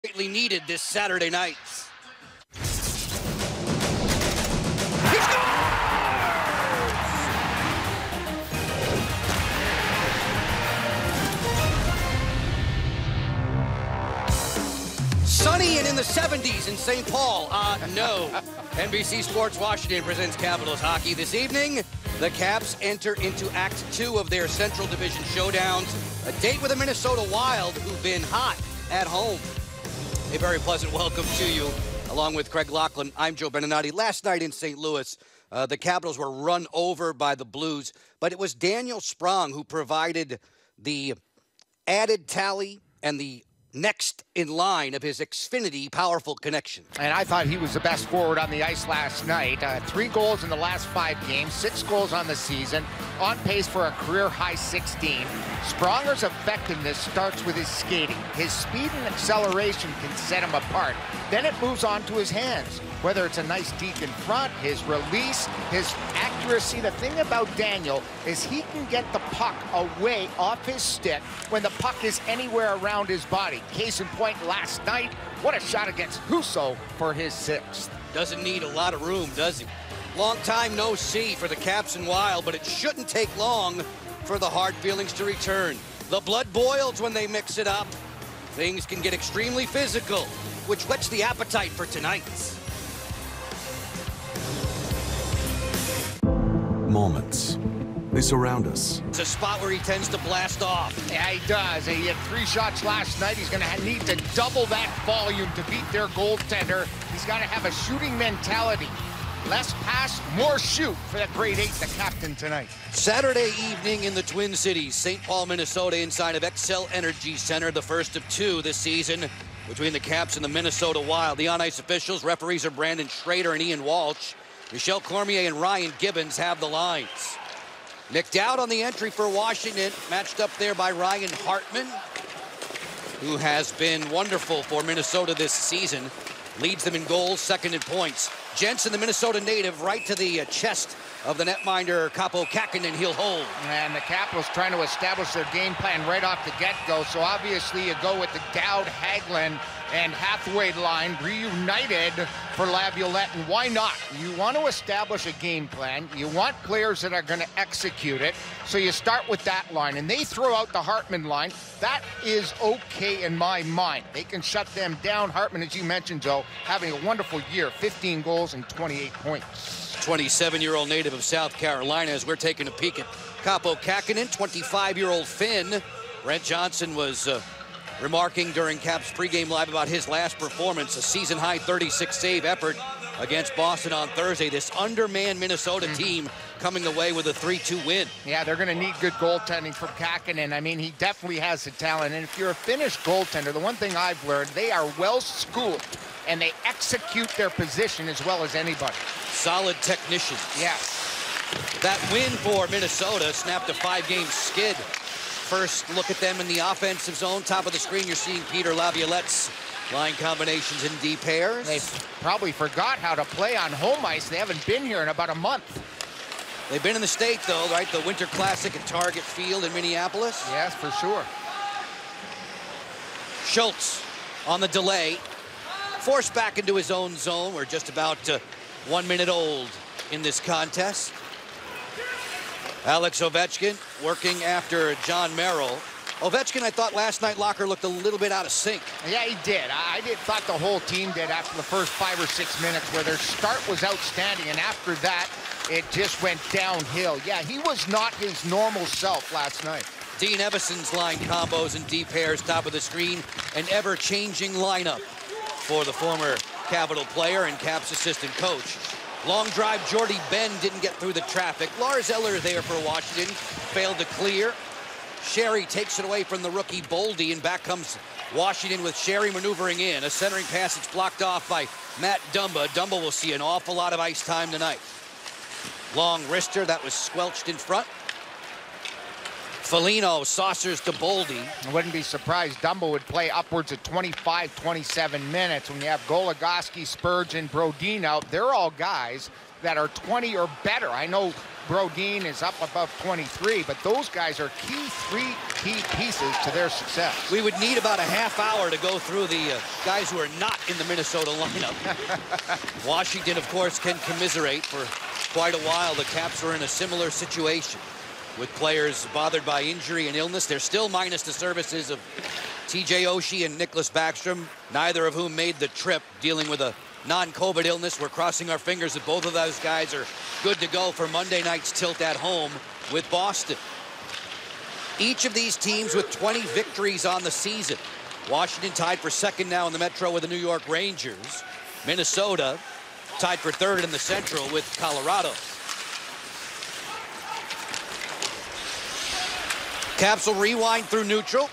Greatly needed this Saturday night. Sunny and in the 70s in St. Paul. No. NBC Sports Washington presents Capitals hockey this evening. The Caps enter into Act 2 of their Central Division showdowns. A date with the Minnesota Wild, who've been hot at home. A very pleasant welcome to you. Along with Craig Laughlin, I'm Joe Beninati. Last night in St. Louis, the Capitals were run over by the Blues, but it was Daniel Sprong who provided the added tally and the next in line of his Xfinity powerful connection. And I thought he was the best forward on the ice last night. 3 goals in the last 5 games, 6 goals on the season, on pace for a career-high 16. Spronger's effectiveness starts with his skating. His speed and acceleration can set him apart. Then it moves on to his hands. Whether it's a nice deke in front, his release, his accuracy. The thing about Daniel is he can get the puck away off his stick when the puck is anywhere around his body. Case in point last night, what a shot against Husso for his 6th. Doesn't need a lot of room, does he? Long time no see for the Caps and Wild, but it shouldn't take long for the hard feelings to return. The blood boils when they mix it up. Things can get extremely physical, which whets the appetite for tonight. Moments. They surround us. It's a spot where he tends to blast off. Yeah, he does. He had 3 shots last night. He's going to need to double that volume to beat their goaltender. He's got to have a shooting mentality. Less pass, more shoot for that grade 8, the captain tonight. Saturday evening in the Twin Cities, St. Paul, Minnesota, inside of Xcel Energy Center, the first of 2 this season between the Caps and the Minnesota Wild. The on-ice officials, referees are Brandon Schrader and Ian Walsh. Michel Cormier and Ryan Gibbons have the lines. Nick Dowd on the entry for Washington, matched up there by Ryan Hartman, who has been wonderful for Minnesota this season. Leads them in goals, second in points. Jensen, the Minnesota native, right to the chest of the netminder, Kaapo Kähkönen, he'll hold. And the Capitals trying to establish their game plan right off the get-go. So obviously you go with the Dowd, Hagelin, and Hathaway line reunited for Laviolette, and why not? You want to establish a game plan. You want players that are going to execute it, so you start with that line, and they throw out the Hartman line. That is okay in my mind. They can shut them down. Hartman, as you mentioned, Joe, having a wonderful year, 15 goals and 28 points. 27-year-old native of South Carolina, as we're taking a peek at Kaapo Kähkönen, 25-year-old Finn. Brent Johnson was remarking during Caps pregame live about his last performance, a season-high 36-save effort against Boston on Thursday. This undermanned Minnesota team coming away with a 3-2 win. Yeah, they're going to need good goaltending from Kähkönen. I mean, he definitely has the talent. And if you're a Finnish goaltender, the one thing I've learned, they are well-schooled, and they execute their position as well as anybody. Solid technicians. Yes. That win for Minnesota snapped a 5-game skid. First look at them in the offensive zone. Top of the screen, you're seeing Peter Laviolette's line combinations in D pairs. They probably forgot how to play on home ice. They haven't been here in about a month. They've been in the state, though, right? The Winter Classic at Target Field in Minneapolis. Yes, for sure. Schultz on the delay. Forced back into his own zone. We're just about 1 minute old in this contest. Alex Ovechkin working after John Merrill. Ovechkin, I thought last night Locker looked a little bit out of sync. Yeah, he did. Thought the whole team did after the first 5 or 6 minutes, where their start was outstanding, and after that, it just went downhill. Yeah, he was not his normal self last night. Dean Evason's line combos and D pairs, top of the screen, an ever-changing lineup for the former Capital player and Caps assistant coach. Long drive, Jordy Ben didn't get through the traffic. Lars Eller there for Washington, failed to clear. Sherry takes it away from the rookie Boldy, and back comes Washington with Sherry maneuvering in. A centering passage blocked off by Matt Dumba. Dumba will see an awful lot of ice time tonight. Long wrister, that was squelched in front. Foligno saucers to Boldy. I wouldn't be surprised Dumbo would play upwards of 25, 27 minutes. When you have Goligoski, Spurgeon, Brodin out, they're all guys that are 20 or better. I know Brodin is up above 23, but those guys are three key pieces to their success. We would need about a half hour to go through the guys who are not in the Minnesota lineup. Washington, of course, can commiserate. For quite a while, the Caps were in a similar situation with players bothered by injury and illness. They're still minus the services of TJ Oshie and Nicholas Backstrom, neither of whom made the trip, dealing with a non-COVID illness. We're crossing our fingers that both of those guys are good to go for Monday night's tilt at home with Boston. Each of these teams with 20 victories on the season. Washington tied for second now in the Metro with the New York Rangers. Minnesota tied for third in the Central with Colorado. Caps will rewind through neutral.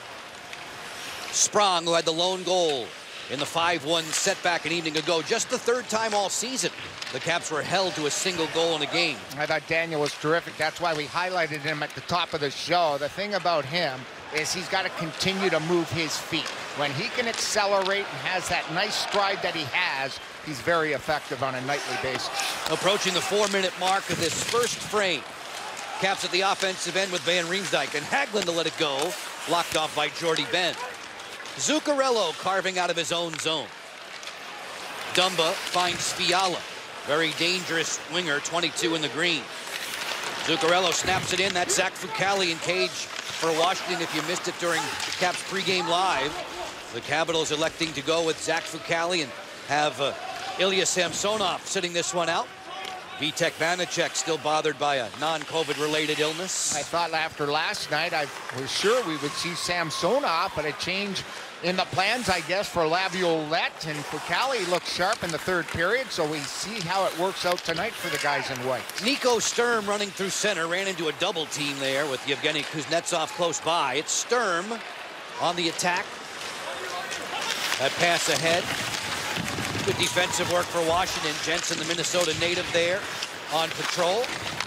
Sprong, who had the lone goal in the 5-1 setback an evening ago, just the third time all season the Caps were held to a single goal in a game. I thought Daniel was terrific. That's why we highlighted him at the top of the show. The thing about him is he's got to continue to move his feet. When he can accelerate and has that nice stride that he has, he's very effective on a nightly basis. Approaching the 4-minute mark of this first frame. Caps at the offensive end with Van Riemsdyk, and Hagelin to let it go. Blocked off by Jordie Benn. Zuccarello carving out of his own zone. Dumba finds Fiala. Very dangerous winger, 22 in the green. Zuccarello snaps it in. That's Zach Fucale in cage for Washington. If you missed it during Caps pregame live, the Capitals electing to go with Zach Fucale and have Ilya Samsonov sitting this one out. Vitek Vanacek still bothered by a non-COVID related illness. I thought after last night, I was sure we would see Samsonov, but a change in the plans, I guess, for Laviolette, and Fucale looked sharp in the third period, so we see how it works out tonight for the guys in white. Nico Sturm running through center, ran into a double team there with Yevgeny Kuznetsov close by. It's Sturm on the attack. That pass ahead. Good defensive work for Washington. Jensen, the Minnesota native, there on patrol.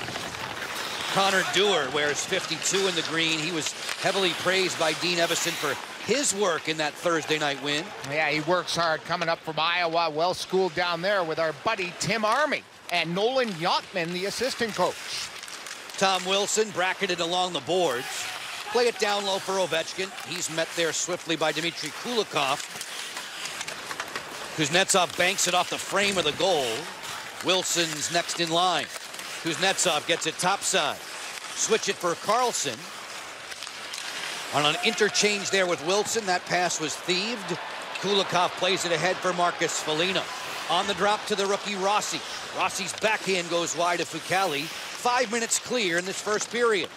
Connor Dewar wears 52 in the green. He was heavily praised by Dean Evason for his work in that Thursday night win. Yeah, he works hard coming up from Iowa, well schooled down there with our buddy Tim Army and Nolan Yachtman, the assistant coach. Tom Wilson bracketed along the boards. Play it down low for Ovechkin. He's met there swiftly by Dmitry Kulikov. Kuznetsov banks it off the frame of the goal. Wilson's next in line. Kuznetsov gets it topside. Switch it for Carlson. On an interchange there with Wilson, that pass was thieved. Kulikov plays it ahead for Marcus Foligno. On the drop to the rookie Rossi. Rossi's backhand goes wide of Fucale. 5 minutes clear in this first period.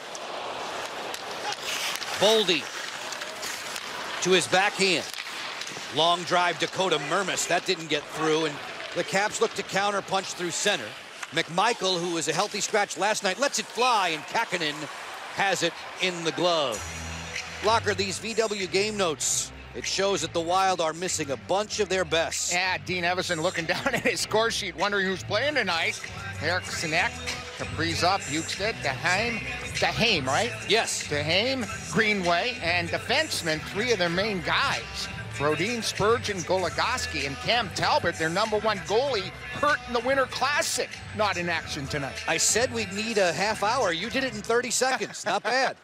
Boldy to his backhand. Long drive, Dakota Mermis. That didn't get through, and the Caps look to counter-punch through center. McMichael, who was a healthy scratch last night, lets it fly, and Kakkonen has it in the glove. Locker, these VW game notes, it shows that the Wild are missing a bunch of their best. Yeah, Dean Evason looking down at his score sheet, wondering who's playing tonight. Eric Sinek, Kaprizov, Bukestad, Dehaime, right? Yes. Dehaime, Greenway, and defensemen, three of their main guys. Brodin, Spurgeon, Goligoski, and Cam Talbot, their #1 goalie, hurt in the Winter Classic. Not in action tonight. I said we'd need a half hour. You did it in 30 seconds. Not bad.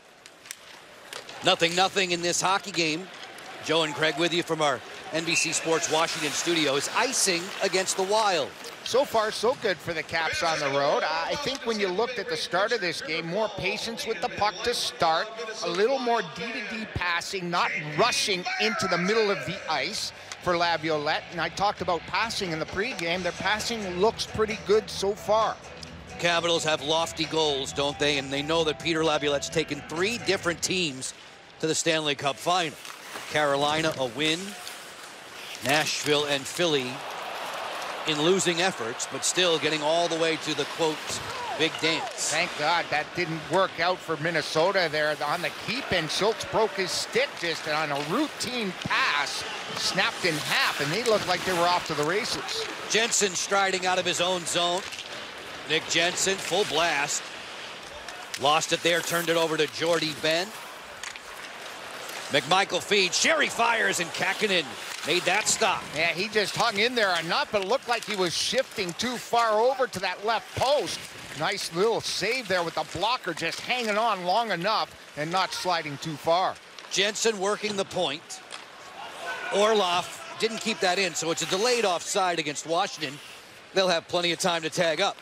0-0 in this hockey game. Joe and Craig with you from our NBC Sports Washington studios. Icing against the Wild. So far, so good for the Caps on the road. I think when you looked at the start of this game, more patience with the puck to start, a little more D-to-D passing, not rushing into the middle of the ice for Laviolette. And I talked about passing in the pregame. Their passing looks pretty good so far. Capitals have lofty goals, don't they? And they know that Peter Laviolette's taken 3 different teams to the Stanley Cup final. Carolina, a win. Nashville and Philly in losing efforts, but still getting all the way to the, quote, big dance. Thank God that didn't work out for Minnesota there on the keep, and Schultz broke his stick just on a routine pass, snapped in half, and they looked like they were off to the races. Jensen striding out of his own zone. Nick Jensen, full blast. Lost it there, turned it over to Jordie Benn. McMichael feeds, Sherry fires, and Kakkonen made that stop. Yeah, he just hung in there enough, but it looked like he was shifting too far over to that left post. Nice little save there with the blocker just hanging on long enough and not sliding too far. Jensen working the point. Orloff didn't keep that in, so it's a delayed offside against Washington. They'll have plenty of time to tag up.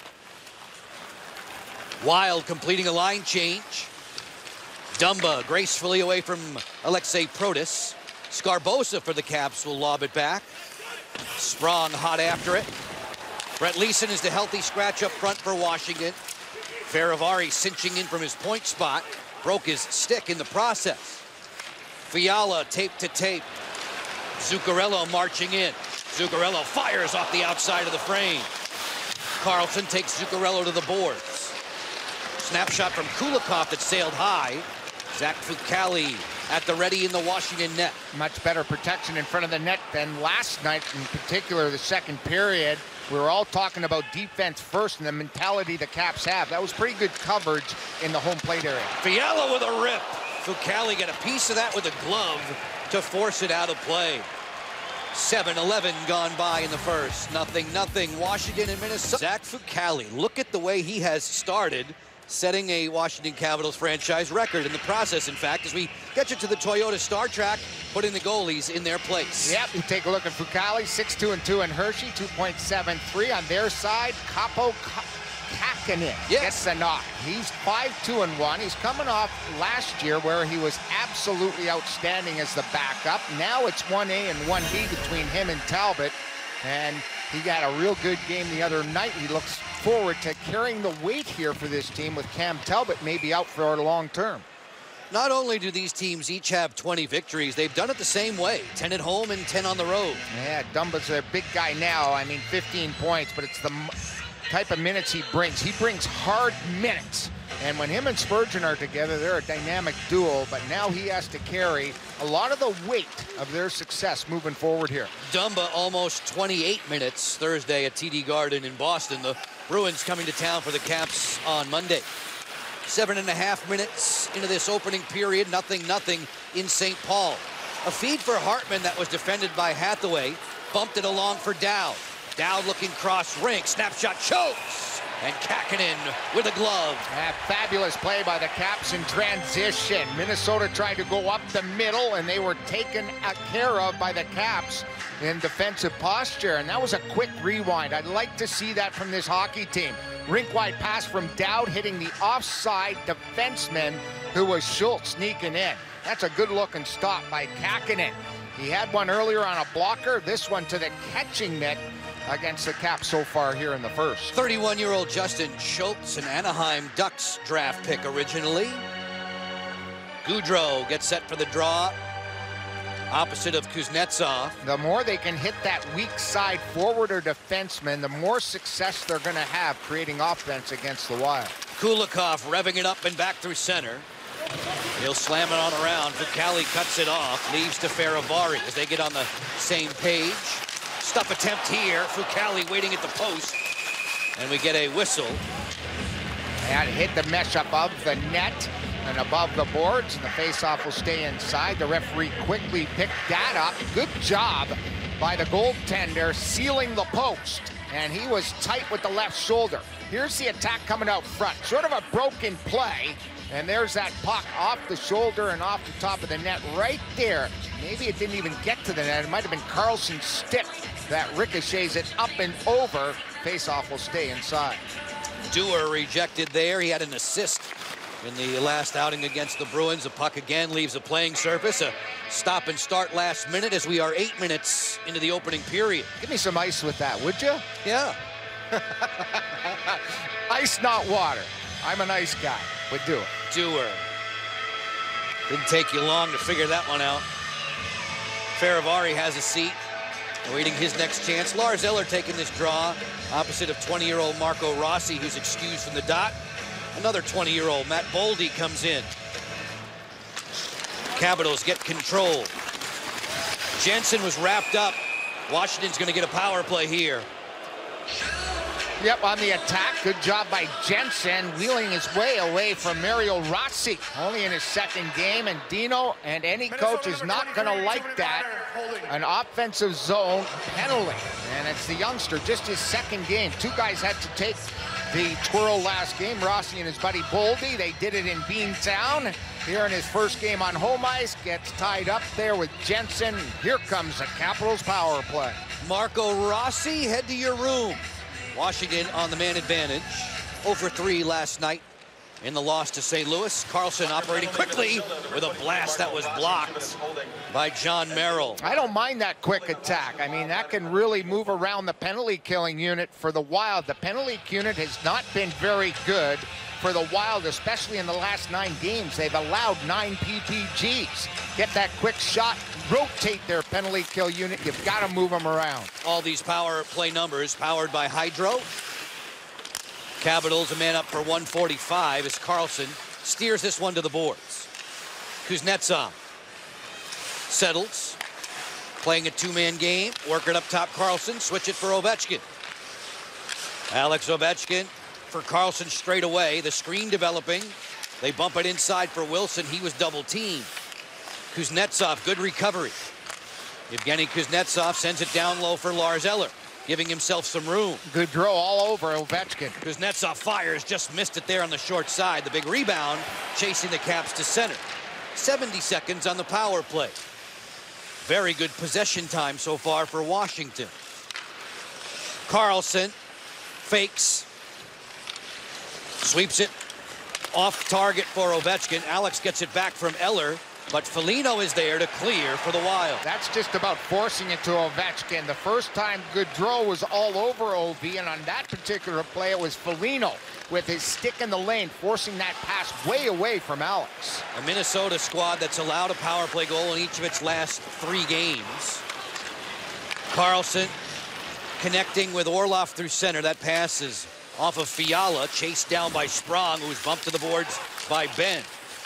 Wild completing a line change. Dumba gracefully away from Alexei Protas. Scarbosa for the Caps will lob it back. Sprong hot after it. Brett Leeson is the healthy scratch up front for Washington. Faravari cinching in from his point spot. Broke his stick in the process. Fiala tape to tape. Zuccarello marching in. Zuccarello fires off the outside of the frame. Carlson takes Zuccarello to the boards. Snapshot from Kulikov that sailed high. Zach Fucale at the ready in the Washington net. Much better protection in front of the net than last night, in particular the second period. We were all talking about defense first and the mentality the Caps have. That was pretty good coverage in the home plate area. Fiala with a rip. Fucale got a piece of that with a glove to force it out of play. 7-11 gone by in the first. 0-0. Washington and Minnesota. Zach Fucale, look at the way he has started, setting a Washington Capitals franchise record in the process, in fact, as we get you to the Toyota Star Track, putting the goalies in their place. Yep, you take a look at Fucale, 6-2-2 in Hershey, 2.73 on their side. Capo Kakinen gets the knock. He's 5-2-1. He's coming off last year where he was absolutely outstanding as the backup. Now it's 1A and 1B between him and Talbot, and he got a real good game the other night. He looks forward to carrying the weight here for this team with Cam Talbot maybe out for a long term. Not only do these teams each have 20 victories, they've done it the same way. 10 at home and 10 on the road. Yeah, Dumba's their big guy now. I mean, 15 points, but it's the type of minutes he brings. He brings hard minutes. And when him and Spurgeon are together, they're a dynamic duo, but now he has to carry a lot of the weight of their success moving forward here. Dumba almost 28 minutes Thursday at TD Garden in Boston. The Bruins coming to town for the Caps on Monday. 7.5 minutes into this opening period, 0-0 in St. Paul. A feed for Hartman that was defended by Hathaway, bumped it along for Dowd. Dowd looking cross rink, snapshot chokes, and Kakinen with a glove. A fabulous play by the Caps in transition. Minnesota tried to go up the middle, and they were taken care of by the Caps in defensive posture, and that was a quick rewind. I'd like to see that from this hockey team. Rink-wide pass from Dowd hitting the offside defenseman, who was Schultz sneaking in. That's a good-looking stop by Kakinen. He had one earlier on a blocker, this one to the catching net against the Caps so far here in the first. 31-year-old Justin Schultz, an Anaheim Ducks draft pick originally. Goudreau gets set for the draw, opposite of Kuznetsov. The more they can hit that weak side forward or defenseman, the more success they're going to have creating offense against the Wild. Kulikov revving it up and back through center. He'll slam it on around. Fucale cuts it off, leaves to Faravari as they get on the same page. Stuff attempt here. Fucale waiting at the post, and we get a whistle. And hit the mesh above the net and above the boards, and the faceoff will stay inside. The referee quickly picked that up. Good job by the goaltender sealing the post, and he was tight with the left shoulder. Here's the attack coming out front. Sort of a broken play, and there's that puck off the shoulder and off the top of the net right there. Maybe it didn't even get to the net. It might have been Carlson's stick that ricochets it up and over. Faceoff will stay inside. Dewar rejected there. He had an assist in the last outing against the Bruins. The puck again leaves the playing surface. A stop and start last minute as we are 8 minutes into the opening period. Give me some ice with that, would you? Yeah. Ice, not water. I'm an ice guy. Would do it. Dewar. Didn't take you long to figure that one out. Faravari has a seat, awaiting his next chance. Lars Eller taking this draw, opposite of 20-year-old Marco Rossi, who's excused from the dot. Another 20-year-old, Matt Boldy, comes in. Capitals get control. Jensen was wrapped up. Washington's going to get a power play here. Yep, on the attack. Good job by Jensen, wheeling his way away from Mario Rossi. Only in his second game, and Dino and any coach is not going to like that. An offensive zone penalty, and it's the youngster, just his second game. Two guys had to take the twirl last game. Rossi and his buddy Boldy, they did it in Beantown. Here in his first game on home ice, gets tied up there with Jensen. Here comes the Capitals power play. Marco Rossi, head to your room. Washington on the man advantage. 0-for-3 last night in the loss to St. Louis. Carlson operating quickly with a blast that was blocked by John Merrill. I don't mind that quick attack. I mean, that can really move around the penalty killing unit for the Wild. The penalty unit has not been very good for the Wild, especially in the last 9 games. They've allowed 9 PPGs. Get that quick shot, rotate their penalty kill unit. You've got to move them around. All these power play numbers powered by Hydro. Capitals a man up for 145 as Carlson steers this one to the boards. Kuznetsov settles, playing a 2-man game, work it up top Carlson, switch it for Ovechkin. Alex Ovechkin for Carlson straight away, the screen developing. They bump it inside for Wilson, he was double teamed. Kuznetsov, good recovery. Evgeny Kuznetsov sends it down low for Lars Eller, giving himself some room. Good draw all over Ovechkin. Kuznetsov fires, just missed it there on the short side. The big rebound, chasing the Caps to center. 70 seconds on the power play. Very good possession time so far for Washington. Carlson fakes, sweeps it off target for Ovechkin. Alex gets it back from Eller, but Foligno is there to clear for the Wild. That's just about forcing it to Ovechkin. The first time Gaudreau was all over OV, and on that particular play, it was Foligno with his stick in the lane, forcing that pass way away from Alex. A Minnesota squad that's allowed a power play goal in each of its last 3 games. Carlson connecting with Orlov through center. That pass is off of Fiala, chased down by Sprong, who's bumped to the boards by Ben.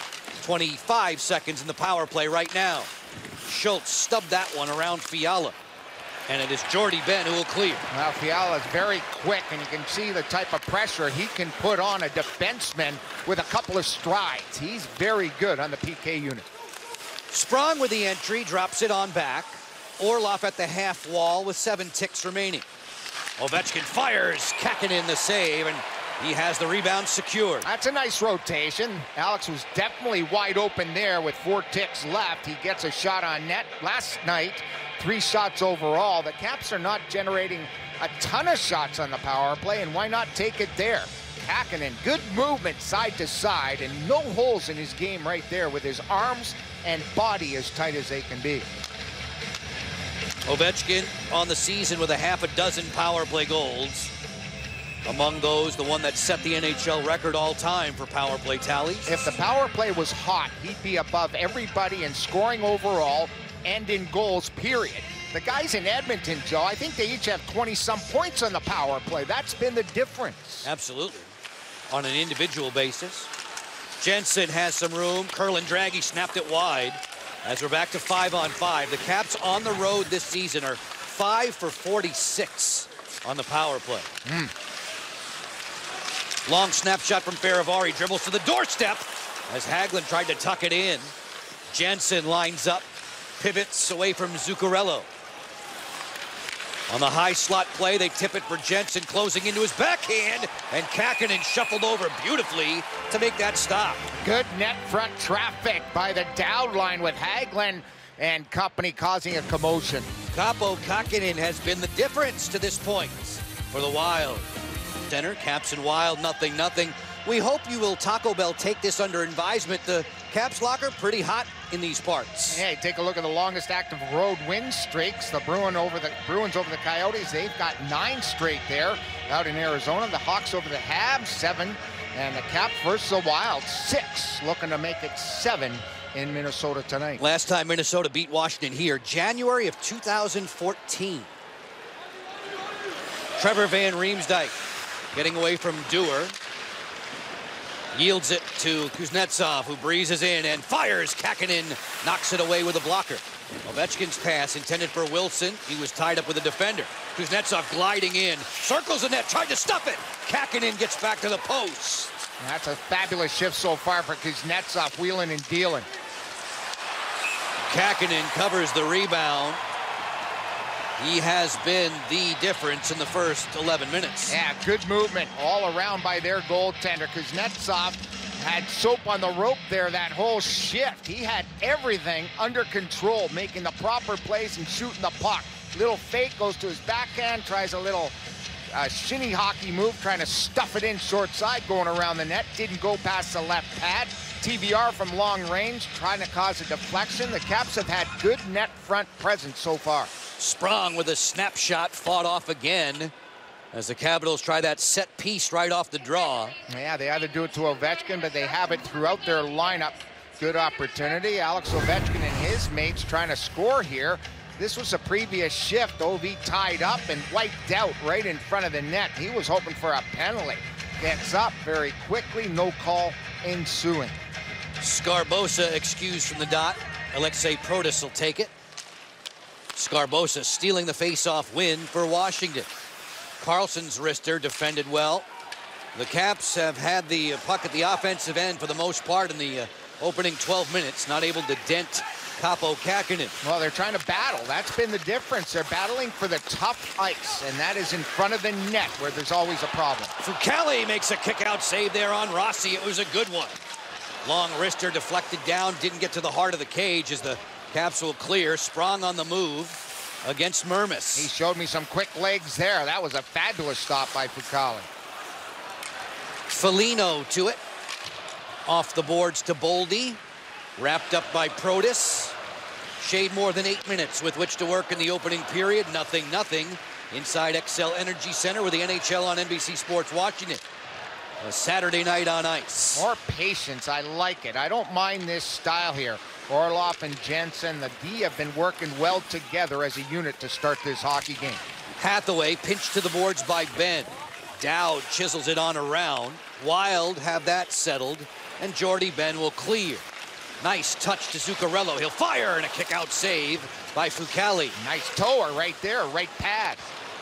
25 seconds in the power play right now. Schultz stubbed that one around Fiala. And it is Jordy Ben who will clear. Well, Fiala is very quick, and you can see the type of pressure he can put on a defenseman with a couple of strides. He's very good on the PK unit. Sprong with the entry, drops it on back. Orlov at the half wall with 7 ticks remaining. Ovechkin fires, Kakinen the save, and he has the rebound secured. That's a nice rotation. Alex was definitely wide open there with 4 ticks left. He gets a shot on net. Last night, 3 shots overall. The Caps are not generating a ton of shots on the power play, and why not take it there? Kakinen, good movement side to side, and no holes in his game right there with his arms and body as tight as they can be. Ovechkin on the season with a half a dozen power play goals. Among those, the one that set the NHL record all time for power play tallies. If the power play was hot, he'd be above everybody in scoring overall and in goals, period. The guys in Edmonton, Joe, I think they each have 20-some points on the power play. That's been the difference. Absolutely. On an individual basis. Jensen has some room. Kerlin Draghi snapped it wide. As we're back to 5-on-5, the Caps on the road this season are 5 for 46 on the power play. Long snapshot from Faravari, dribbles to the doorstep as Hagelin tried to tuck it in. Jensen lines up, pivots away from Zuccarello. On the high slot play, they tip it for Jensen, closing into his backhand, and Kakinen shuffled over beautifully to make that stop. Good net front traffic by the down line with Hagelin and company causing a commotion. Kaapo Kakinen has been the difference to this point for the Wild. Center, Caps and Wild, 0-0. We hope you will, Taco Bell, take this under advisement. The Caps locker pretty hot in these parts. Hey, take a look at the longest active road win streaks. The Bruins over the Coyotes. They've got 9 straight there out in Arizona. The Hawks over the Habs, 7. And the Caps versus the Wild, 6. Looking to make it 7 in Minnesota tonight. Last time Minnesota beat Washington here, January of 2014. Trevor Van Riemsdyk getting away from Dewar. Yields it to Kuznetsov, who breezes in and fires. Kakinen knocks it away with a blocker. Ovechkin's pass intended for Wilson. He was tied up with a defender. Kuznetsov gliding in, circles the net, tried to stuff it. Kakinen gets back to the post. That's a fabulous shift so far for Kuznetsov, wheeling and dealing. Kakinen covers the rebound. He has been the difference in the first 11 minutes. Yeah, good movement all around by their goaltender. Kuznetsov had soap on the rope there that whole shift. He had everything under control, making the proper plays and shooting the puck. Little fake, goes to his backhand, tries a little shinny hockey move, trying to stuff it in short side, going around the net. Didn't go past the left pad. TVR from long range, trying to cause a deflection. The Caps have had good net front presence so far. Sprong with a snapshot, fought off again as the Capitals try that set piece right off the draw. Yeah, they either do it to Ovechkin, but they have it throughout their lineup. Good opportunity. Alex Ovechkin and his mates trying to score here. This was a previous shift. OV tied up and wiped out right in front of the net. He was hoping for a penalty. Gets up very quickly, no call ensuing. Sgarbossa excused from the dot. Alexei Protas will take it. Sgarbossa stealing the face-off win for Washington. Carlson's wrister defended well. The Caps have had the puck at the offensive end for the most part in the opening 12 minutes, not able to dent Kaapo Kähkönen. Well, they're trying to battle. That's been the difference. They're battling for the tough ice, and that is in front of the net where there's always a problem. Fucale makes a kick-out save there on Rossi. It was a good one. Long wrister deflected down, didn't get to the heart of the cage as the Caps will clear. Sprong on the move against Mermis. He showed me some quick legs there. That was a fabulous stop by Fucale. Foligno to it. Off the boards to Boldy. Wrapped up by Protas. Shade more than 8 minutes with which to work in the opening period. 0-0 inside Xcel Energy Center with the NHL on NBC Sports Washington. A Saturday night on ice. More patience. I like it. I don't mind this style here. Orlov and Jensen, the D have been working well together as a unit to start this hockey game. Hathaway pinched to the boards by Ben. Dowd chisels it on around. Wild have that settled, and Jordy Ben will clear. Nice touch to Zuccarello. He'll fire, and a kick-out save by Fucale. Nice tower right there, right pad.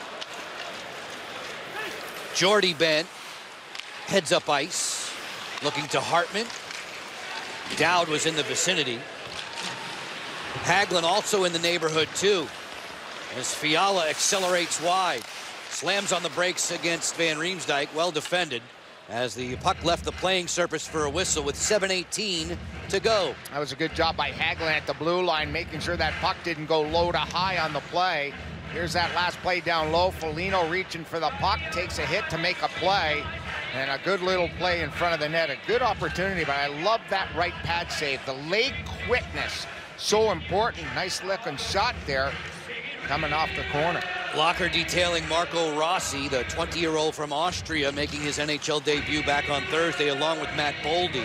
Jordy Ben heads up ice, looking to Hartman. Dowd was in the vicinity. Hagelin also in the neighborhood too, as Fiala accelerates wide. Slams on the brakes against Van Riemsdyk, well defended, as the puck left the playing surface for a whistle with 7:18 to go. That was a good job by Hagelin at the blue line, making sure that puck didn't go low to high on the play. Here's that last play down low. Foligno reaching for the puck, takes a hit to make a play, and a good little play in front of the net. A good opportunity, but I love that right pad save. The leg quickness, so important. Nice looking shot there, coming off the corner. Locker detailing Marco Rossi, the 20-year-old from Austria, making his NHL debut back on Thursday along with Matt Boldy.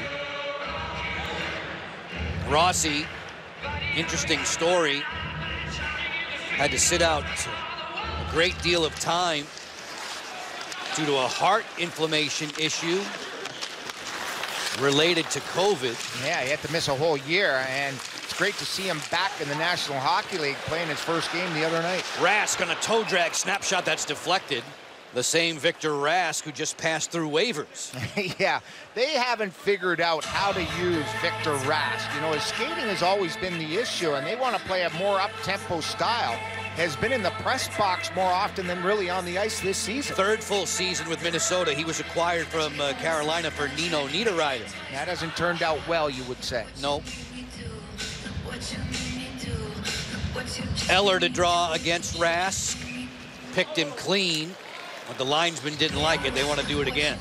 Rossi, interesting story, had to sit out a great deal of time due to a heart inflammation issue related to COVID. Yeah, he had to miss a whole year, and it's great to see him back in the National Hockey League playing his first game the other night. Rask on a toe drag snapshot that's deflected. The same Victor Rask who just passed through waivers. Yeah, they haven't figured out how to use Victor Rask. You know, his skating has always been the issue, and they want to play a more up-tempo style. Has been in the press box more often than really on the ice this season. Third full season with Minnesota. He was acquired from Carolina for Nino Niederreiter. That hasn't turned out well, you would say. No. Eller to draw against Rask. Picked him clean, but the linesman didn't like it. They want to do it again.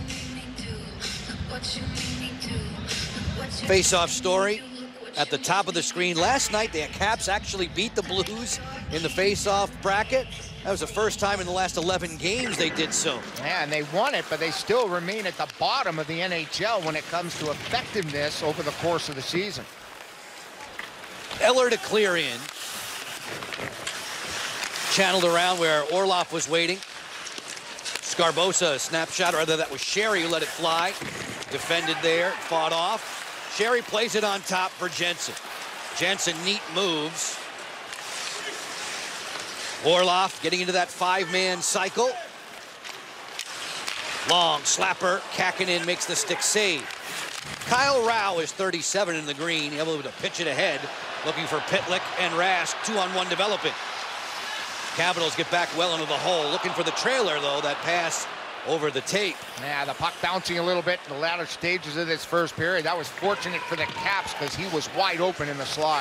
Face-off story at the top of the screen. Last night, the Caps actually beat the Blues in the face-off bracket. That was the first time in the last 11 games they did so. Yeah, and they won it, but they still remain at the bottom of the NHL when it comes to effectiveness over the course of the season. Eller to clear in. Channeled around where Orlov was waiting. Sgarbossa, a snapshot, or rather that was Sherry who let it fly. Defended there, fought off. Sherry plays it on top for Jensen. Jensen, neat moves. Orlov getting into that five-man cycle. Long slapper. Kähkönen makes the stick save. Kyle Rau is 37 in the green, able to pitch it ahead, looking for Pitlick and Rask, 2-on-1 developing. Capitals get back well into the hole, looking for the trailer, though. That pass over the tape. Yeah, the puck bouncing a little bit in the latter stages of this first period. That was fortunate for the Caps because he was wide open in the slot.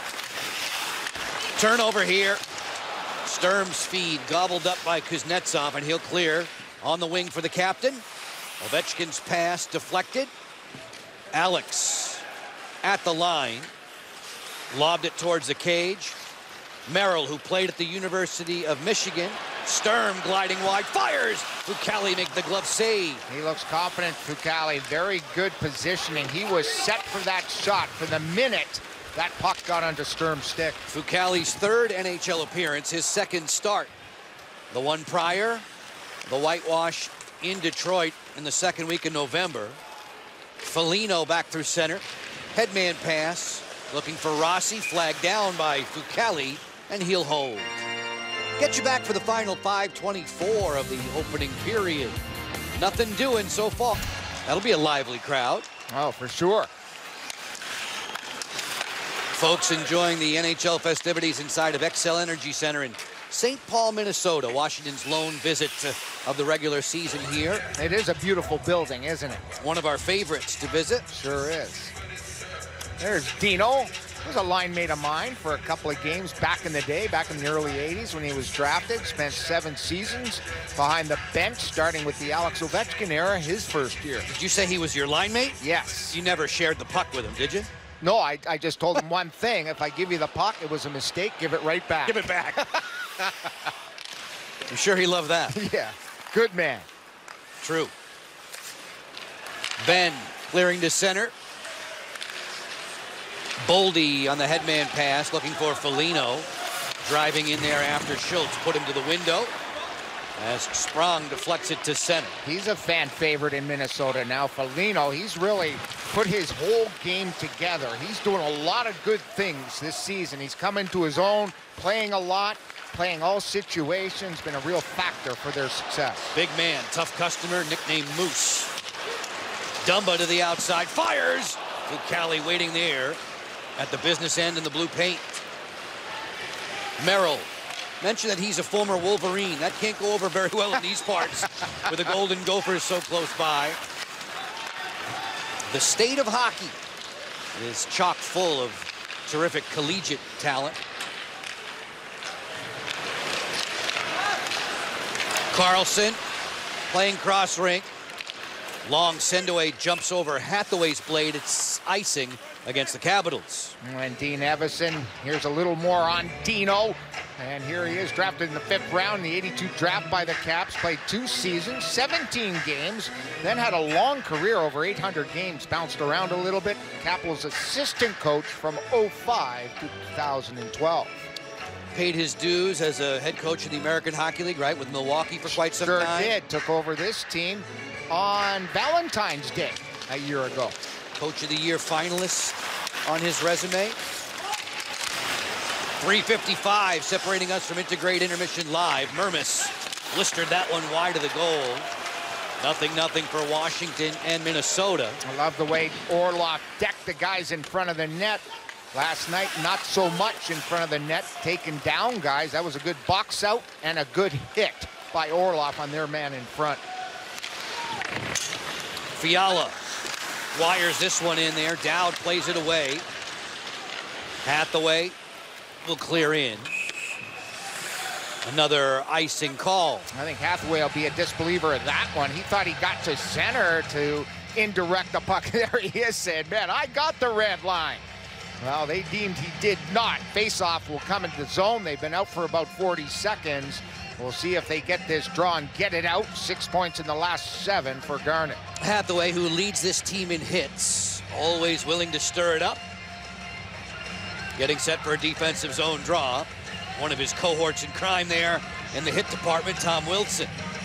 Turnover here. Sturm's feed gobbled up by Kuznetsov, and he'll clear on the wing for the captain. Ovechkin's pass deflected. Alex at the line. Lobbed it towards the cage. Merrill, who played at the University of Michigan. Sturm gliding wide, fires! Fucale make the glove save. He looks confident, Fucale. Very good positioning. He was set for that shot for the minute that puck got onto Sturm's stick. Fucale's third NHL appearance, his second start. The one prior, the whitewash in Detroit in the second week of November. Foligno back through center. Headman pass, looking for Rossi, flagged down by Fucale, and he'll hold. Get you back for the final 5:24 of the opening period. Nothing doing so far. That'll be a lively crowd. Oh, for sure. Folks enjoying the NHL festivities inside of Xcel Energy Center in St. Paul, Minnesota. Washington's lone visit of the regular season here. It is a beautiful building, isn't it? One of our favorites to visit. Sure is. There's Dino. He was a line mate of mine for a couple of games back in the day, back in the early 80s when he was drafted. Spent 7 seasons behind the bench, starting with the Alex Ovechkin era, his first year. Did you say he was your line mate? Yes. You never shared the puck with him, did you? No, I just told him one thing. If I give you the puck, it was a mistake, give it right back. Give it back. I'm sure he loved that. Yeah, good man. True. Ben clearing to center. Boldy on the headman pass, looking for Foligno. Driving in there after Schultz put him to the window. As Sprong deflects it to center. He's a fan favorite in Minnesota now. Foligno, he's really put his whole game together. He's doing a lot of good things this season. He's come into his own, playing a lot, playing all situations, been a real factor for their success. Big man, tough customer, nicknamed Moose. Dumba to the outside, fires! Fucale waiting there at the business end in the blue paint. Merrill. Mentioned that he's a former Wolverine. That can't go over very well in these parts with the Golden Gophers so close by. The state of hockey is chock full of terrific collegiate talent. Carlson playing cross rink. Long send-away jumps over Hathaway's blade. It's icing against the Capitals. And Dean Evison, here's a little more on Dino. And here he is, drafted in the 5th round, the 82 draft by the Caps. Played 2 seasons, 17 games, then had a long career, over 800 games. Bounced around a little bit. Capitals assistant coach from 05 to 2012. Paid his dues as a head coach in the American Hockey League, right, with Milwaukee for quite some time. Sure did. Took over this team on Valentine's Day a year ago. Coach of the Year finalist on his resume. 3:55 separating us from Integrate Intermission Live. Mermis blistered that one wide of the goal. 0-0 for Washington and Minnesota. I love the way Orlov decked the guys in front of the net. Last night, not so much in front of the net, taking down guys. That was a good box out and a good hit by Orlov on their man in front. Fiala wires this one in there. Dowd plays it away. Hathaway will clear in. Another icing call. I think Hathaway will be a disbeliever of that one. He thought he got to center to indirect the puck. There he is, said, man, I got the red line. Well, they deemed he did not. Faceoff will come into the zone. They've been out for about 40 seconds. We'll see if they get this draw and get it out. 6 points in the last 7 for Garnett. Hathaway, who leads this team in hits, always willing to stir it up. Getting set for a defensive zone draw. One of his cohorts in crime there in the hit department, Tom Wilson.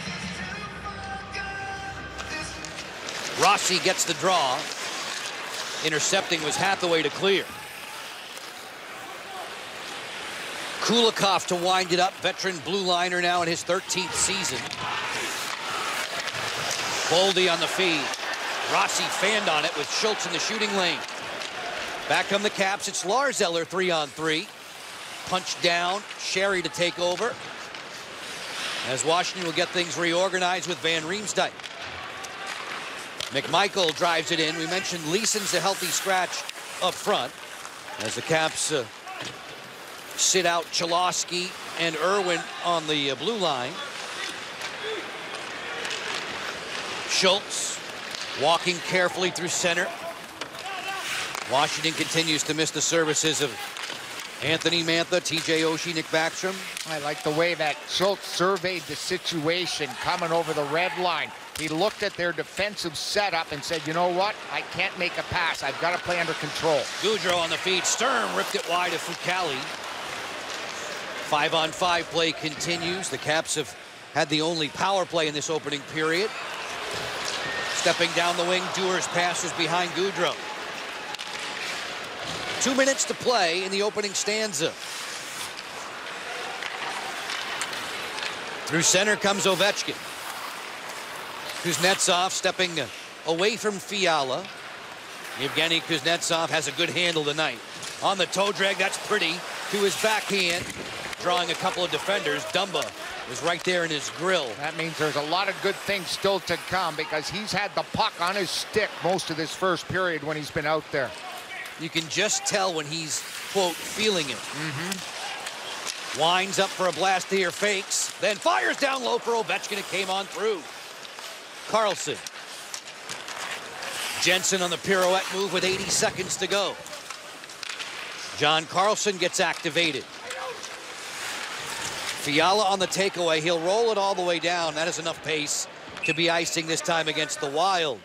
Rossi gets the draw. Intercepting was Hathaway to clear. Kulikov to wind it up. Veteran blue liner now in his 13th season. Boldy on the feed. Rossi fanned on it with Schultz in the shooting lane. Back come the Caps. It's Lars Eller 3-on-3. Punch down. Sherry to take over. as Washington will get things reorganized with Van Riemsdyk. McMichael drives it in. We mentioned Leeson's a healthy scratch up front as the Caps sit out Cholowski and Irwin on the blue line. Schultz walking carefully through center. Washington continues to miss the services of Anthony Mantha, TJ Oshie, Nick Backstrom. I like the way that Schultz surveyed the situation coming over the red line. He looked at their defensive setup and said, you know what? I can't make a pass. I've got to play under control. Gaudreau on the feed. Sturm ripped it wide of Fucale. 5-on-5 play continues. The Caps have had the only power play in this opening period. Stepping down the wing, Dewar's passes behind Gaudreau. 2 minutes to play in the opening stanza. Through center comes Ovechkin. Kuznetsov stepping away from Fiala. Evgeny Kuznetsov has a good handle tonight. On the toe drag, that's pretty. To his backhand, drawing a couple of defenders. Dumba was right there in his grill. That means there's a lot of good things still to come because he's had the puck on his stick most of this first period when he's been out there. You can just tell when he's, quote, feeling it. Winds up for a blast here, fakes, then fires down low for Ovechkin. It came on through. Carlson. Jensen on the pirouette move with 80 seconds to go. John Carlson gets activated. Fiala on the takeaway. He'll roll it all the way down. That is enough pace to be icing this time against the Wild.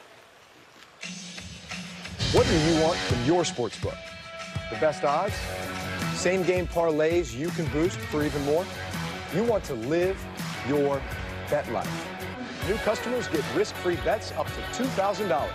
What do you want from your sportsbook? The best odds? Same game parlays you can boost for even more? You want to live your bet life. New customers get risk-free bets up to $2,000.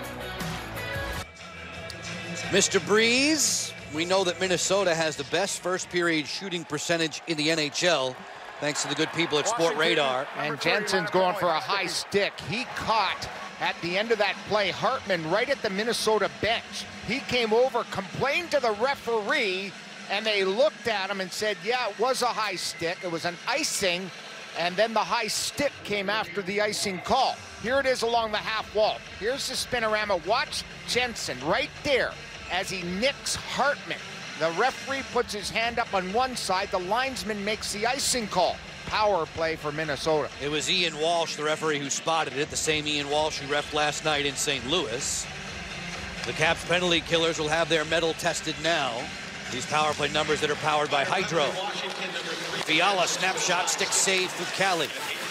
Mr. Breeze, we know that Minnesota has the best first period shooting percentage in the NHL, thanks to the good people at Sport Radar. And Jensen's going for a high stick. He caught at the end of that play Hartman right at the Minnesota bench. He came over, complained to the referee, and they looked at him and said, yeah, it was a high stick. It was an icing, and then the high stick came after the icing call. Here it is along the half wall. Here's the spinorama. Watch Jensen right there as he nicks Hartman. The referee puts his hand up on one side. The linesman makes the icing call. Power play for Minnesota. It was Ian Walsh, the referee, who spotted it. The same Ian Walsh who reffed last night in St. Louis. The Caps penalty killers will have their medal tested now. These power play numbers that are powered by Hydro. Fiala snapshot, stick save for Fucale.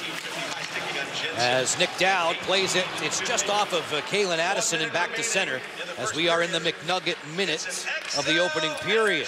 As Nick Dowd plays it, it's just off of Calen Addison and back to center as we are in the McNugget minutes of the opening period.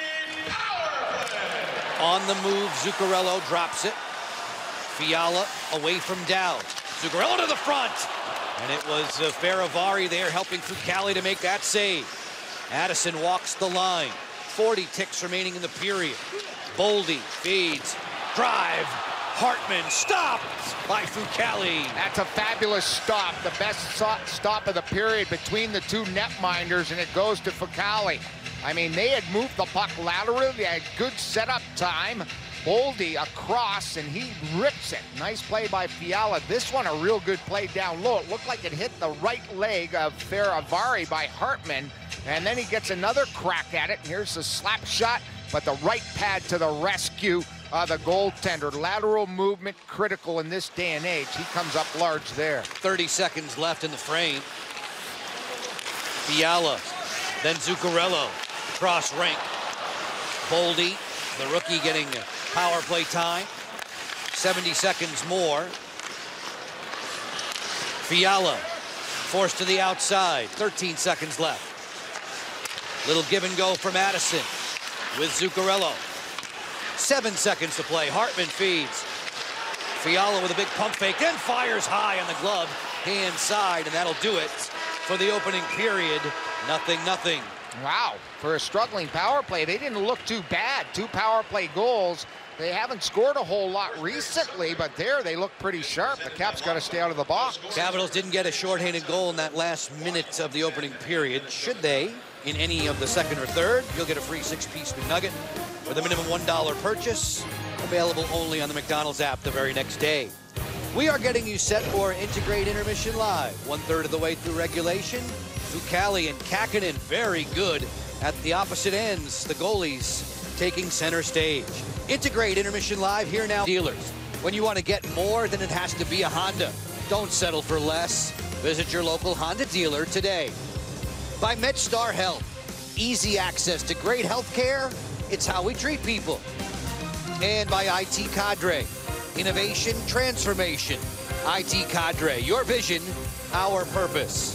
On the move, Zuccarello drops it. Fiala away from Dowd. Zuccarello to the front. And it was Faravari there helping Fucale to make that save. Addison walks the line. 40 ticks remaining in the period. Boldy feeds, drive. Hartman stopped by Fucale. That's a fabulous stop. The best stop of the period between the two netminders, and it goes to Fucale. I mean, they had moved the puck laterally. They had good setup time. Boldy across, and he rips it. Nice play by Fiala. This one, a real good play down low. It looked like it hit the right leg of Faravari by Hartman, and then he gets another crack at it. Here's the slap shot, but the right pad to the rescue. The goaltender. Lateral movement critical in this day and age. He comes up large there. 30 seconds left in the frame. Fiala, then Zuccarello, cross rink. Boldy, the rookie, getting power play time. 70 seconds more. Fiala, forced to the outside. 13 seconds left. Little give and go from Addison with Zuccarello. 7 seconds to play. Hartman feeds. Fiala with a big pump fake, then fires high on the glove, hand side, and that'll do it for the opening period. 0-0. Wow, for a struggling power play, they didn't look too bad. 2 power play goals. They haven't scored a whole lot recently, but there they look pretty sharp. The Caps got to stay out of the box. Capitals didn't get a shorthanded goal in that last minute of the opening period. Should they, in any of the second or third, you'll get a free 6-piece McNugget with a minimum $1 purchase. available only on the McDonald's app the very next day. We are getting you set for Integrate Intermission Live. 1/3 of the way through regulation. Fucale and Kakinen very good at the opposite ends. The goalies taking center stage. Integrate Intermission Live here now. Dealers, when you want to get more, then it has to be a Honda. Don't settle for less. Visit your local Honda dealer today. By MedStar Health, easy access to great health care. It's how we treat people. And by IT Cadre, innovation, transformation. IT Cadre, your vision, our purpose.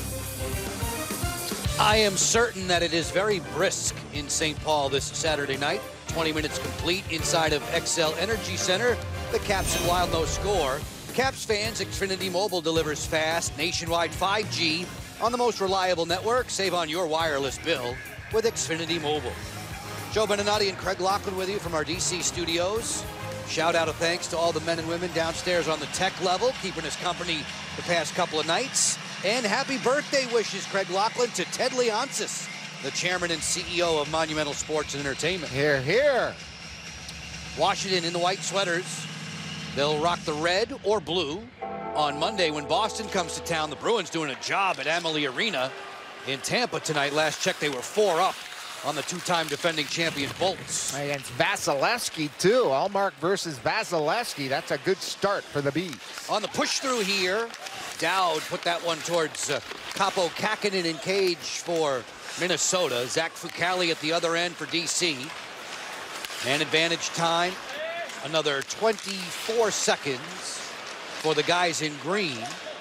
I am certain that it is very brisk in St. Paul this Saturday night. 20 minutes complete inside of XL Energy Center. The Caps and Wild no score. Caps fans, Xfinity Mobile delivers fast, nationwide 5G on the most reliable network. Save on your wireless bill with Xfinity Mobile. Joe Beninati and Craig Laughlin with you from our DC studios. Shout out of thanks to all the men and women downstairs on the tech level, keeping us company the past couple of nights. And happy birthday wishes, Craig Laughlin, to Ted Leonsis, the chairman and CEO of Monumental Sports and Entertainment. Here, here. Washington in the white sweaters. They'll rock the red or blue on Monday when Boston comes to town. The Bruins doing a job at Amalie Arena in Tampa tonight. Last check, they were 4-up on the two-time defending champion Bolts. Against Vasilevsky, too. Allmark versus Vasilevsky. That's a good start for the Bees. On the push-through here, Dowd put that one towards Capo Kakinen in cage for Minnesota. Zach Fucale at the other end for DC. Man advantage time. Another 24 seconds for the guys in green.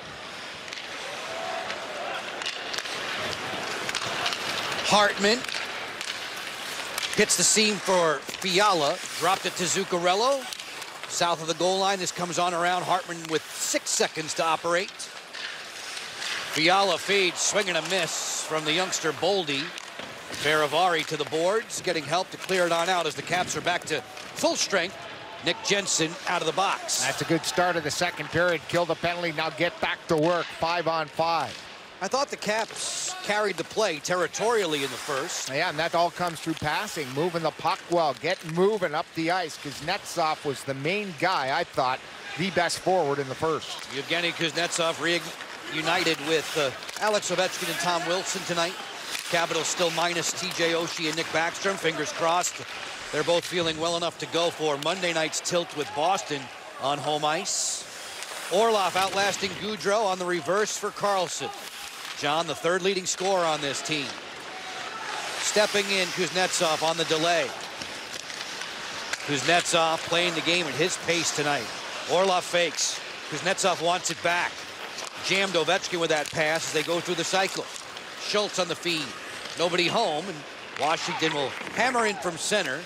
Hartman hits the seam for Fiala. Dropped it to Zuccarello. South of the goal line, this comes on around Hartman with 6 seconds to operate. Fiala feeds, swing and a miss from the youngster Boldy. Faravari to the boards, getting help to clear it on out as the Caps are back to full strength. Nick Jensen out of the box. That's a good start of the second period. Kill the penalty, now get back to work. 5-on-5. I thought the Caps carried the play territorially in the first. Yeah, and that all comes through passing, moving the puck well, getting moving up the ice. Kuznetsov was the main guy, I thought, the best forward in the first. Evgeny Kuznetsov reunited with Alex Ovechkin and Tom Wilson tonight. Capitals still minus TJ Oshie and Nick Backstrom. Fingers crossed. They're both feeling well enough to go for Monday night's tilt with Boston on home ice. Orlov outlasting Goudreau on the reverse for Carlson. John, the third leading scorer on this team. Stepping in, Kuznetsov on the delay. Kuznetsov playing the game at his pace tonight. Orlov fakes. Kuznetsov wants it back. Jammed Ovechkin with that pass as they go through the cycle. Schultz on the feed. Nobody home, and Washington will hammer in from center.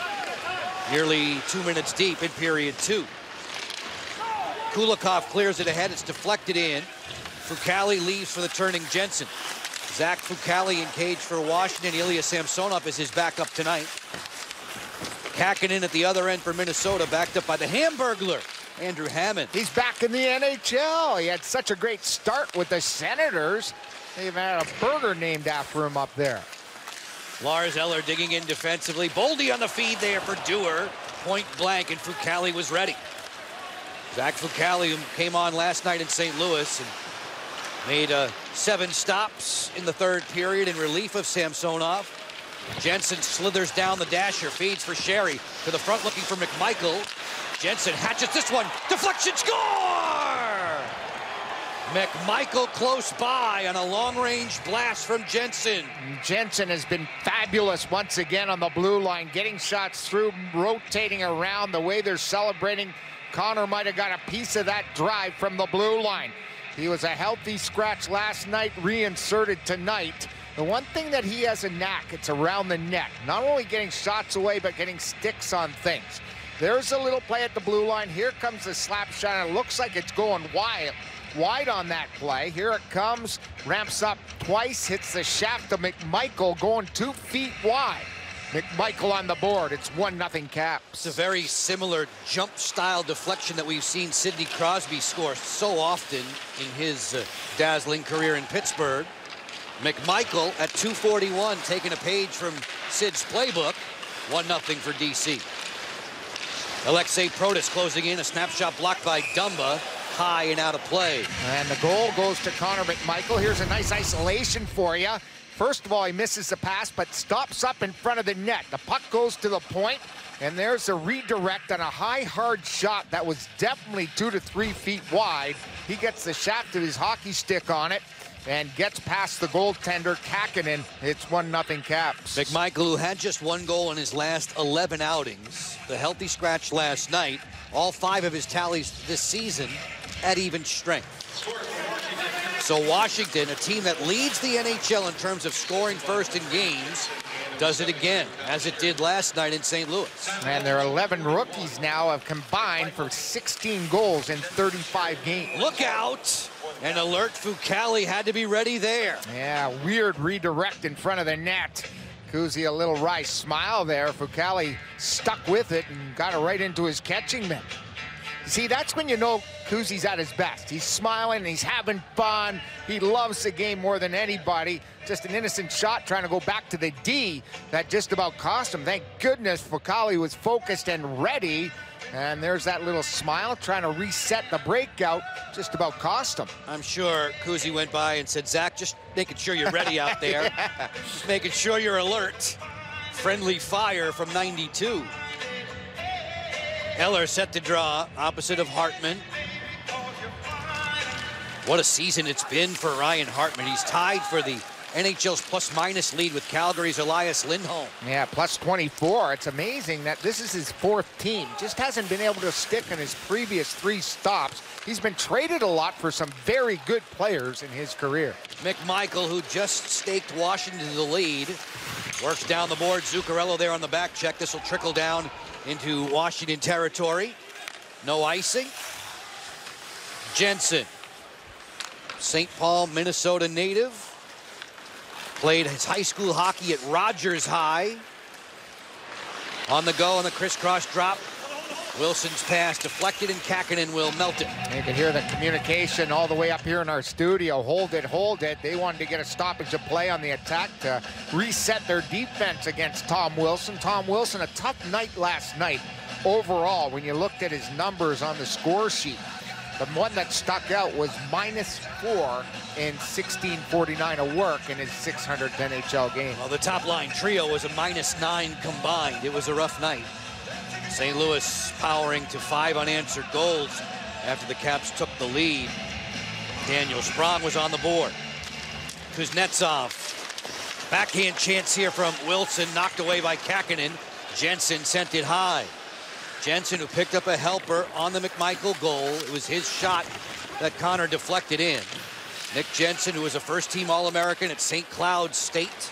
Nearly 2 minutes deep in period 2. Kulikov clears it ahead. It's deflected in. Fucale leaves for the turning Jensen. Zach Fucale in cage for Washington. Ilya Samsonov is his backup tonight. Kakinen at the other end for Minnesota, backed up by the Hamburglar, Andrew Hammond. He's back in the NHL. He had such a great start with the Senators. They even had a burger named after him up there. Lars Eller digging in defensively. Boldy on the feed there for Dewar. Point blank, and Fucale was ready. Zach Fucale, who came on last night in St. Louis and made 7 stops in the third period in relief of Samsonov. Jensen slithers down the dasher, feeds for Sherry to the front looking for McMichael. Jensen hatchets this one. Deflection, score! McMichael close by on a long-range blast from Jensen. Jensen has been fabulous once again on the blue line, getting shots through, rotating around. The way they're celebrating, Connor might have got a piece of that drive from the blue line. He was a healthy scratch last night, reinserted tonight. The one thing that he has a knack, it's around the net. Not only getting shots away, but getting sticks on things. There's a little play at the blue line. Here comes the slap shot. It looks like it's going wide on that play. Here it comes, ramps up twice, hits the shaft of McMichael, going 2 feet wide. McMichael on the board. It's 1-0 Caps. It's a very similar jump-style deflection that we've seen Sidney Crosby score so often in his dazzling career in Pittsburgh. McMichael at 241, taking a page from Sid's playbook. 1-0 for DC. Alexei Protas closing in, a snapshot blocked by Dumba, high and out of play. And the goal goes to Connor McMichael. Here's a nice isolation for you. First of all, he misses the pass, but stops up in front of the net. The puck goes to the point, and there's a redirect on a high, hard shot that was definitely 2 to 3 feet wide. He gets the shaft of his hockey stick on it and gets past the goaltender, Kakinen. It's 1-0 Caps. McMichael, who had just 1 goal in his last 11 outings, the healthy scratch last night, all 5 of his tallies this season at even strength. So Washington, a team that leads the NHL in terms of scoring first in games, does it again, as it did last night in St. Louis. And their 11 rookies now have combined for 16 goals in 35 games. Look out! An alert Fucale had to be ready there. Yeah, weird redirect in front of the net. Kuzi, a little wry smile there. Fucale stuck with it and got it right into his catching mitt. See, that's when you know Kuzi's at his best. He's smiling, he's having fun. He loves the game more than anybody. Just an innocent shot trying to go back to the D that just about cost him. Thank goodness Fucale was focused and ready. And there's that little smile trying to reset the breakout. Just about cost him. I'm sure Kuzi went by and said, Zach, just making sure you're ready out there. Yeah. Just making sure you're alert. Friendly fire from 92. Eller set to draw, opposite of Hartman. What a season it's been for Ryan Hartman. He's tied for the NHL's plus-minus lead with Calgary's Elias Lindholm. Yeah, plus 24. It's amazing that this is his 4th team. Just hasn't been able to stick in his previous 3 stops. He's been traded a lot for some very good players in his career. McMichael, who just staked Washington to the lead, works down the board. Zuccarello there on the back check. This will trickle down into Washington territory. No icing. Jensen, St. Paul, Minnesota native. Played his high school hockey at Rogers High. On the go on the crisscross drop. Wilson's pass deflected and Kakinen will melt it. You can hear the communication all the way up here in our studio. Hold it, hold it. They wanted to get a stoppage of play on the attack to reset their defense against Tom Wilson. Tom Wilson, a tough night last night overall when you looked at his numbers on the score sheet. The one that stuck out was -4 in 1649 of work in his 600th NHL game. Well, the top line trio was a -9 combined. It was a rough night. St. Louis powering to 5 unanswered goals after the Caps took the lead. Daniel Sprong was on the board. Kuznetsov. Backhand chance here from Wilson, knocked away by Kakinen. Jensen sent it high. Jensen, who picked up a helper on the McMichael goal. It was his shot that Connor deflected in. Nick Jensen, who was a first-team All-American at St. Cloud State.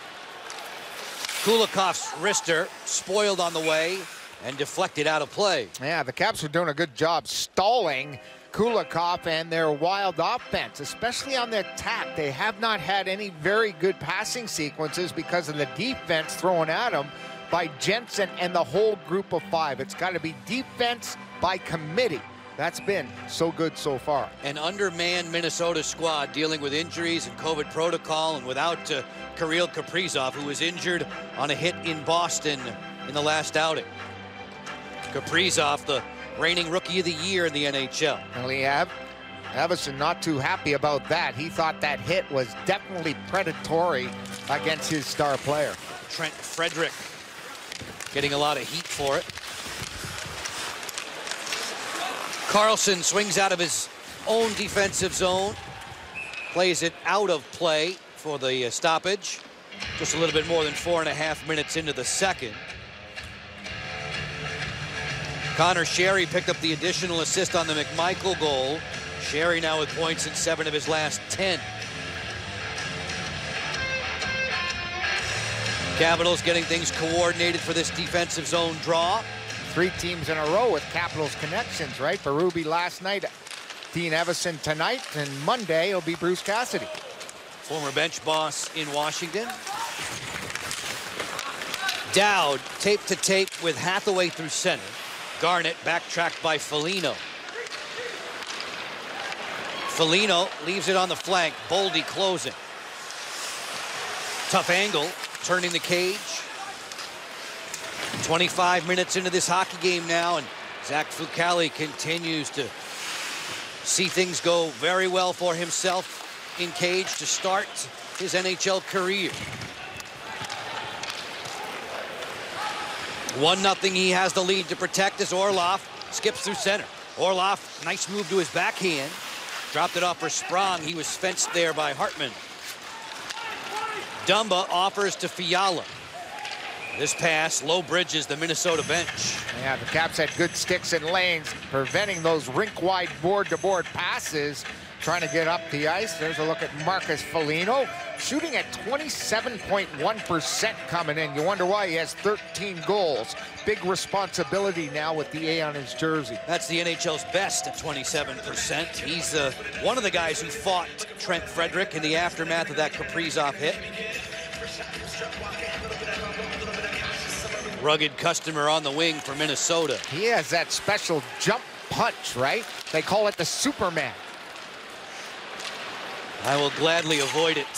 Kulikov's wrister spoiled on the way and deflected out of play. Yeah, the Caps are doing a good job stalling Kulikov and their wild offense, especially on the attack. They have not had any very good passing sequences because of the defense thrown at them by Jensen and the whole group of 5. It's got to be defense by committee. That's been so good so far. An undermanned Minnesota squad dealing with injuries and COVID protocol, and without Kirill Kaprizov, who was injured on a hit in Boston in the last outing. Kaprizov, the reigning Rookie of the Year in the NHL. Well, Evason not too happy about that. He thought that hit was definitely predatory against his star player. Trent Frederick getting a lot of heat for it. Carlson swings out of his own defensive zone, plays it out of play for the stoppage. Just a little bit more than 4.5 minutes into the second. Connor Sherry picked up the additional assist on the McMichael goal. Sherry now with points in 7 of his last 10. Capitals getting things coordinated for this defensive zone draw. 3 teams in a row with Capitals connections, right? Berube last night, Dean Evason tonight, and Monday it'll be Bruce Cassidy. Former bench boss in Washington. Dowd tape to tape with Hathaway through center. Garnett backtracked by Foligno. Foligno leaves it on the flank. Boldy closing. Tough angle, turning the cage. 25 minutes into this hockey game now, and Zach Fucale continues to see things go very well for himself in cage to start his NHL career. 1-0, he has the lead to protect as Orlov skips through center. Orlov, nice move to his backhand. Dropped it off for Sprong. He was fenced there by Hartman. Dumba offers to Fiala. This pass, low bridges the Minnesota bench. Yeah, the Caps had good sticks and lanes, preventing those rink-wide board-to-board passes. Trying to get up the ice. There's a look at Marcus Foligno, shooting at 27.1% coming in. You wonder why he has 13 goals. Big responsibility now with the A on his jersey. That's the NHL's best at 27%. He's one of the guys who fought Trent Frederick in the aftermath of that Kaprizov hit. Rugged customer on the wing for Minnesota. He has that special jump punch, right? They call it the Superman. I will gladly avoid it.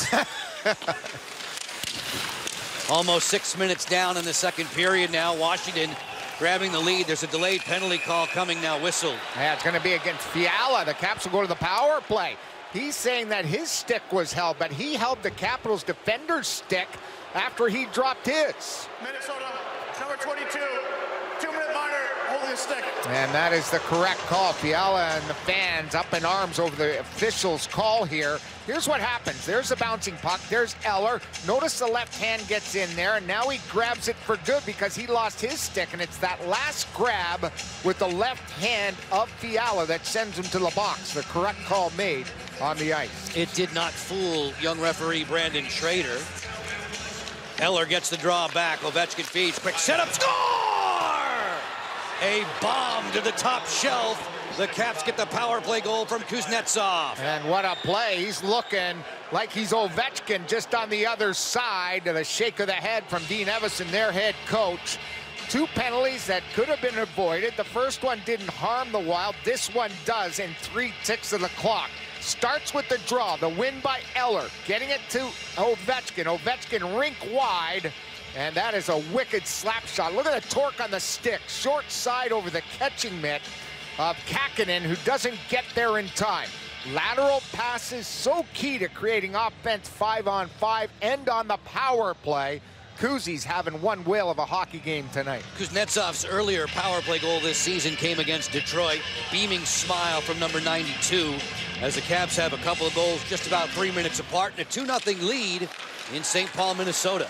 Almost 6 minutes down in the second period now. Washington grabbing the lead. There's a delayed penalty call coming now, whistled. Yeah, it's going to be against Fiala. The Caps will go to the power play. He's saying that his stick was held, but he held the Capitals defender's stick after he dropped his. Minnesota, number 22, 2-minute minor, holding a stick. And that is the correct call. Fiala and the fans up in arms over the official's call here. Here's what happens. There's the bouncing puck. There's Eller. Notice the left hand gets in there, and now he grabs it for good because he lost his stick, and it's that last grab with the left hand of Fiala that sends him to the box. The correct call made on the ice. It did not fool young referee Brandon Schrader. Eller gets the draw back. Ovechkin feeds. Quick setup. Score! A bomb to the top shelf. The Caps get the power play goal from Kuznetsov. And what a play. He's looking like he's Ovechkin just on the other side. The shake of the head from Dean Evason, their head coach. 2 penalties that could have been avoided. The first one didn't harm the Wild. This one does in 3 ticks of the clock. Starts with the draw, the win by Eller, getting it to Ovechkin. Ovechkin rink wide, and that is a wicked slap shot. Look at the torque on the stick. Short side over the catching mitt of Kakinen, who doesn't get there in time. Lateral passes so key to creating offense 5-on-5 and on the power play. Kuzi's having one whale of a hockey game tonight. Kuznetsov's earlier power play goal this season came against Detroit. Beaming smile from number 92 as the Caps have a couple of goals just about 3 minutes apart and a 2-0 lead in St. Paul, Minnesota.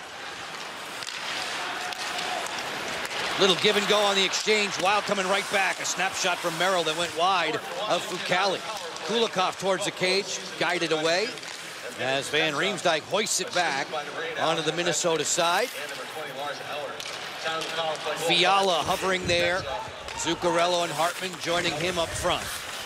Little give and go on the exchange. Wild coming right back. A snapshot from Merrill that went wide of Fucale. Kulikov towards the cage, guided away as Van Riemsdyk hoists it back onto the Minnesota side. Fiala hovering there. Zuccarello and Hartman joining him up front.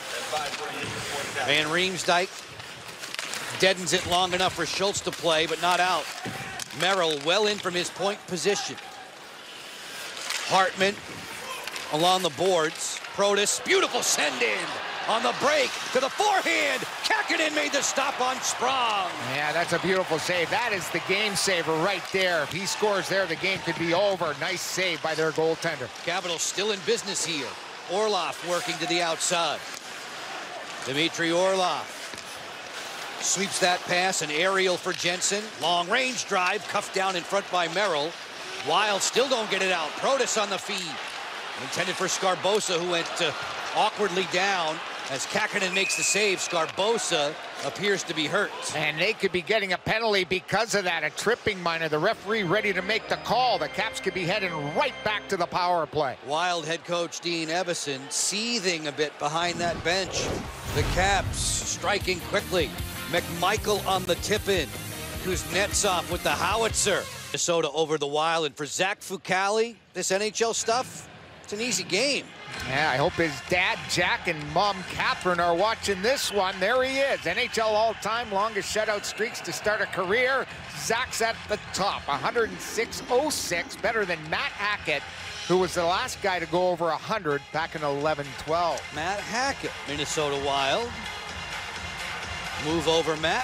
Van Riemsdyk deadens it long enough for Schultz to play, but not out. Merrill well in from his point position. Hartman along the boards. Protas, beautiful send in on the break to the forehand. Kakinen made the stop on Sprong. Yeah, that's a beautiful save. That is the game saver right there. If he scores there, the game could be over. Nice save by their goaltender. Capitals still in business here. Orlov working to the outside. Dmitry Orlov sweeps that pass, an aerial for Jensen. Long range drive, cuffed down in front by Merrill. Wild still don't get it out. Protas on the feed. Intended for Scarbosa, who went awkwardly down as Kakinen makes the save. Scarbosa appears to be hurt. And they could be getting a penalty because of that, a tripping minor. The referee ready to make the call. The Caps could be heading right back to the power play. Wild head coach Dean Evason seething a bit behind that bench. The Caps striking quickly. McMichael on the tip-in. Kuznetsov with the howitzer. Minnesota over the Wild, and for Zach Fucale, this NHL stuff, it's an easy game. Yeah, I hope his dad, Jack, and mom, Catherine, are watching this one. There he is, NHL all-time longest shutout streaks to start a career. Zach's at the top, 106.06, better than Matt Hackett, who was the last guy to go over 100 back in 11-12. Matt Hackett, Minnesota Wild. Move over, Matt.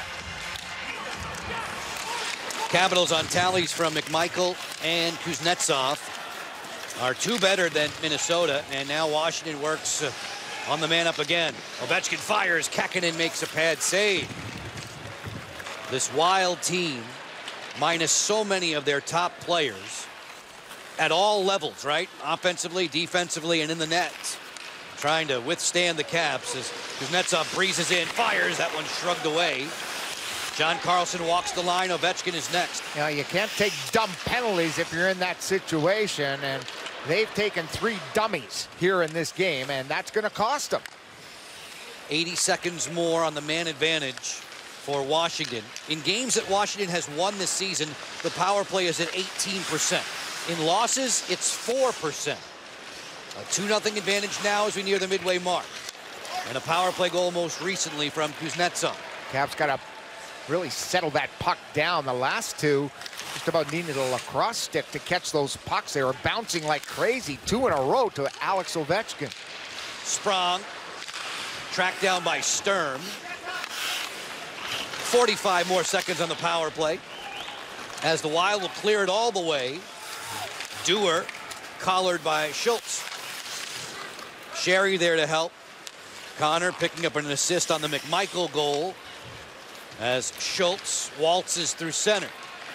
Capitals on tallies from McMichael and Kuznetsov. are two better than Minnesota, and now Washington works on the man up again. Ovechkin fires, Kähkönen makes a pad save. This Wild team, minus so many of their top players at all levels, right? Offensively, defensively, and in the net, trying to withstand the Caps as Kuznetsov breezes in, fires, that one shrugged away. John Carlson walks the line. Ovechkin is next. You know, you can't take dumb penalties if you're in that situation, and they've taken 3 dummies here in this game, and that's going to cost them. 80 seconds more on the man advantage for Washington. In games that Washington has won this season, the power play is at 18%. In losses, it's 4%. A 2-0 advantage now as we near the midway mark. And a power play goal most recently from Kuznetsov. Caps got to really settle that puck down. The last two just about needed a lacrosse stick to catch those pucks. They were bouncing like crazy, 2 in a row to Alex Ovechkin. Sprong, tracked down by Sturm. 45 more seconds on the power play as the Wild will clear it all the way. Dewar collared by Schultz. Sherry there to help. Connor picking up an assist on the McMichael goal as Schultz waltzes through center.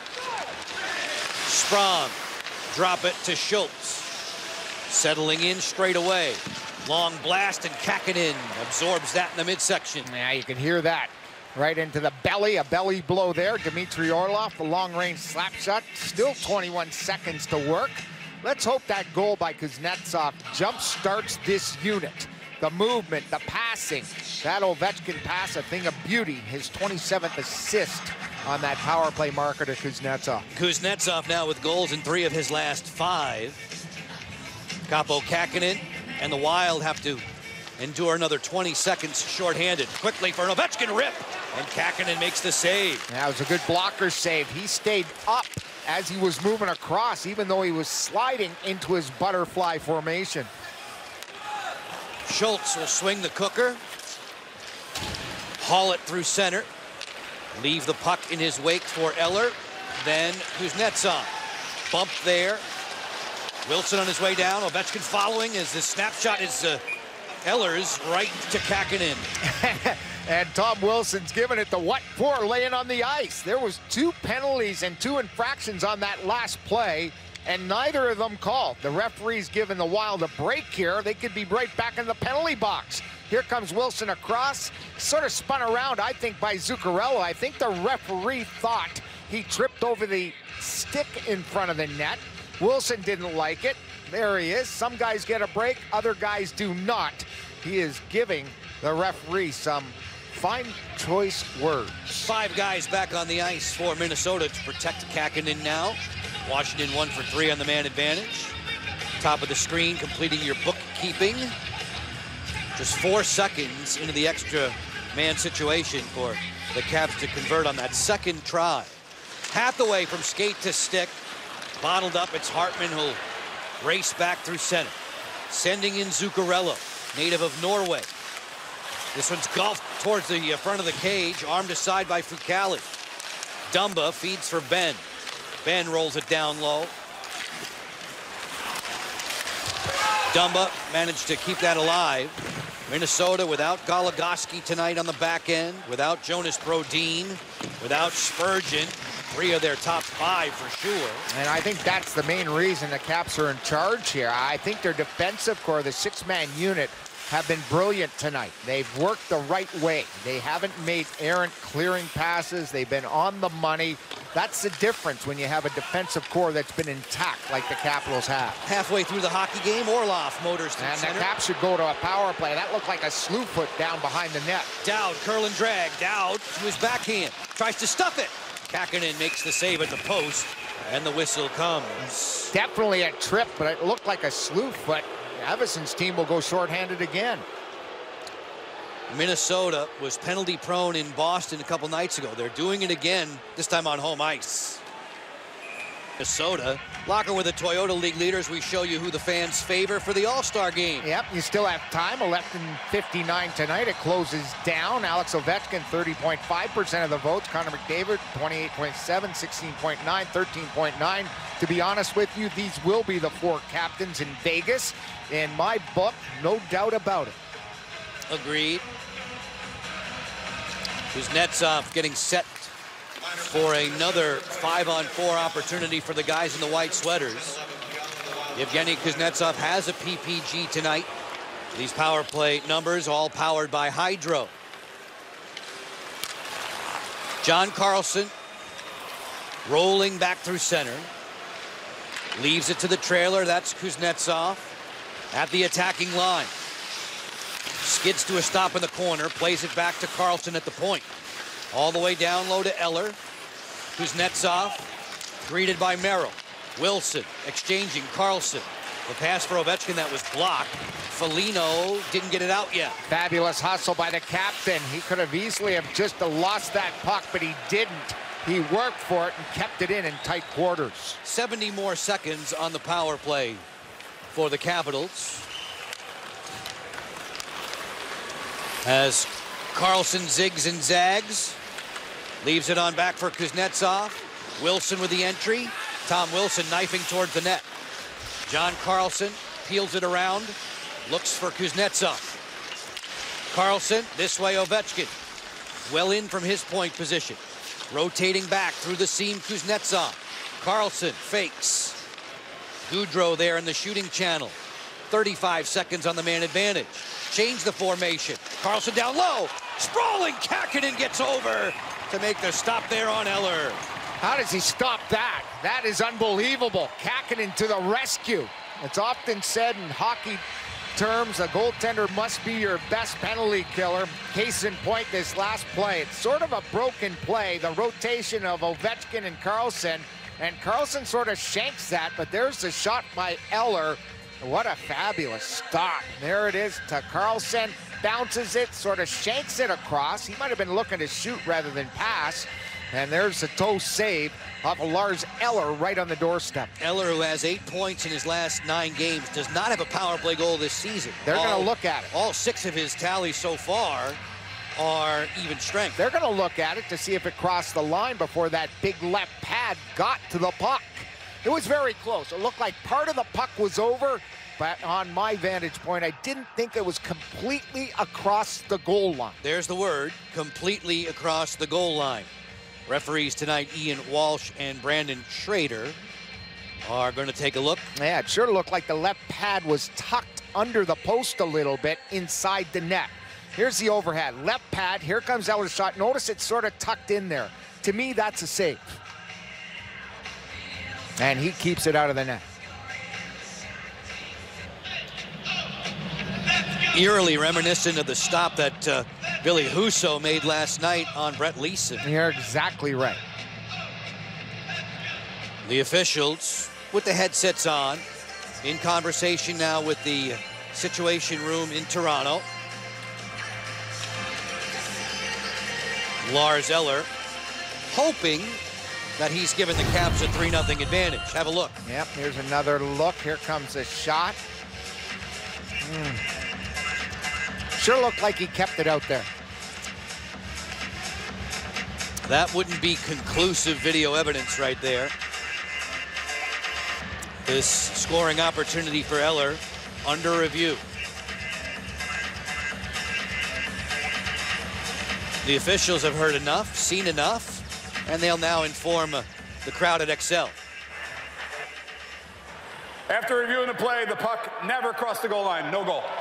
Sprong, drop it to Schultz. Settling in straight away. Long blast, and Kähkönen absorbs that in the midsection. Yeah, you can hear that. Right into the belly, a belly blow there. Dmitry Orlov, the long-range slap shot. Still 21 seconds to work. Let's hope that goal by Kuznetsov jump-starts this unit. The movement, the passing. That Ovechkin pass, a thing of beauty. His 27th assist on that power play marker to Kuznetsov. Kuznetsov now with goals in 3 of his last 5. Kaapo Kähkönen and the Wild have to endure another 20 seconds shorthanded. Quickly for an Ovechkin rip, and Kähkönen makes the save. That was a good blocker save. He stayed up as he was moving across, even though he was sliding into his butterfly formation. Schultz will swing the cooker, haul it through center, leave the puck in his wake for Eller, then Kuznetsov. Bump there. Wilson on his way down. Ovechkin following as the snapshot is Eller's right to Kähkönen. And Tom Wilson's giving it the what for, laying on the ice. There was 2 penalties and 2 infractions on that last play, and neither of them called. The referee's giving the Wild a break here. They could be right back in the penalty box. Here comes Wilson across, sort of spun around, I think, by Zuccarello. I think the referee thought he tripped over the stick in front of the net. Wilson didn't like it. There he is. Some guys get a break, other guys do not. He is giving the referee some fine choice words. 5 guys back on the ice for Minnesota to protect Kähkönen now. Washington 1 for 3 on the man advantage. Top of the screen, completing your bookkeeping. Just 4 seconds into the extra man situation for the Caps to convert on that second try. Hathaway from skate to stick. Bottled up, it's Hartman who'll race back through center. Sending in Zuccarello, native of Norway. This one's golfed towards the front of the cage, armed aside by Fucale. Dumba feeds for Ben. Ben rolls it down low. Dumba managed to keep that alive. Minnesota without Goligoski tonight on the back end, without Jonas Brodin, without Spurgeon. 3 of their top 5 for sure. And I think that's the main reason the Caps are in charge here. I think their defensive core, the 6-man unit, have been brilliant tonight. They've worked the right way. They haven't made errant clearing passes. They've been on the money. That's the difference when you have a defensive core that's been intact like the Capitals have. Halfway through the hockey game, Orlov motors to and center. The Caps should go to a power play. That looked like a slew foot down behind the net. Dowd, curl and drag. Dowd to his backhand. Tries to stuff it. Kähkönen makes the save at the post, and the whistle comes. Definitely a trip, but it looked like a slew foot. Evason's team will go shorthanded again. Minnesota was penalty prone in Boston a couple nights ago. They're doing it again, this time on home ice. Minnesota. Locker with the Toyota League leaders, we show you who the fans favor for the All-Star game. Yep, you still have time. 11:59 tonight. It closes down. Alex Ovechkin, 30.5% of the votes. Connor McDavid, 28.7, 16.9, 13.9. To be honest with you, these will be the 4 captains in Vegas. In my book, no doubt about it. Agreed. Kuznetsov getting set for another 5-on-4 opportunity for the guys in the white sweaters. Evgeny Kuznetsov has a PPG tonight. These power play numbers all powered by Hydro. John Carlson rolling back through center. Leaves it to the trailer. That's Kuznetsov at the attacking line. Skids to a stop in the corner. Plays it back to Carlson at the point. All the way down low to Eller. Kuznetsov greeted by Merrill. Wilson exchanging Carlson. The pass for Ovechkin that was blocked. Foligno didn't get it out yet. Fabulous hustle by the captain. He could have easily have just lost that puck, but he didn't. He worked for it and kept it in tight quarters. 70 more seconds on the power play for the Capitals. As Carlson zigs and zags. Leaves it on back for Kuznetsov. Wilson with the entry. Tom Wilson knifing towards the net. John Carlson peels it around. Looks for Kuznetsov. Carlson, this way Ovechkin. Well in from his point position. Rotating back through the seam, Kuznetsov. Carlson fakes. Goudreau there in the shooting channel. 35 seconds on the man advantage. Change the formation. Carlson down low. Sprawling Kähkönen gets over to make the stop there on Eller. How does he stop that? That is unbelievable. Kähkönen to the rescue. It's often said in hockey terms, a goaltender must be your best penalty killer. Case in point, this last play. It's sort of a broken play, the rotation of Ovechkin and Carlson. And Carlson sort of shanks that, but there's the shot by Eller. What a fabulous stop. There it is to Carlson. Bounces it, sort of shanks it across. He might have been looking to shoot rather than pass. And there's the toe save off of Lars Eller right on the doorstep. Eller, who has 8 points in his last 9 games, does not have a power play goal this season. They're going to look at it. All 6 of his tallies so far are even strength. They're going to look at it to see if it crossed the line before that big left pad got to the puck. It was very close. It looked like part of the puck was over, but on my vantage point, I didn't think it was completely across the goal line. There's the word, completely across the goal line. Referees tonight, Ian Walsh and Brandon Schrader, are going to take a look. Yeah, it sure looked like the left pad was tucked under the post a little bit inside the net. Here's the overhead. Left pad, here comes Eller's shot. Notice it's sort of tucked in there. To me, that's a save. And he keeps it out of the net. Eerily reminiscent of the stop that Billy Husso made last night on Brett Leeson. You're exactly right. The officials with the headsets on, in conversation now with the Situation Room in Toronto. Lars Eller hoping that he's given the Caps a 3-0 advantage. Have a look. Yep, here's another look. Here comes a shot. Sure looked like he kept it out there. That wouldn't be conclusive video evidence right there. This scoring opportunity for Eller under review. The officials have heard enough, seen enough, and they'll now inform the crowd at XL. After reviewing the play, the puck never crossed the goal line. No goal.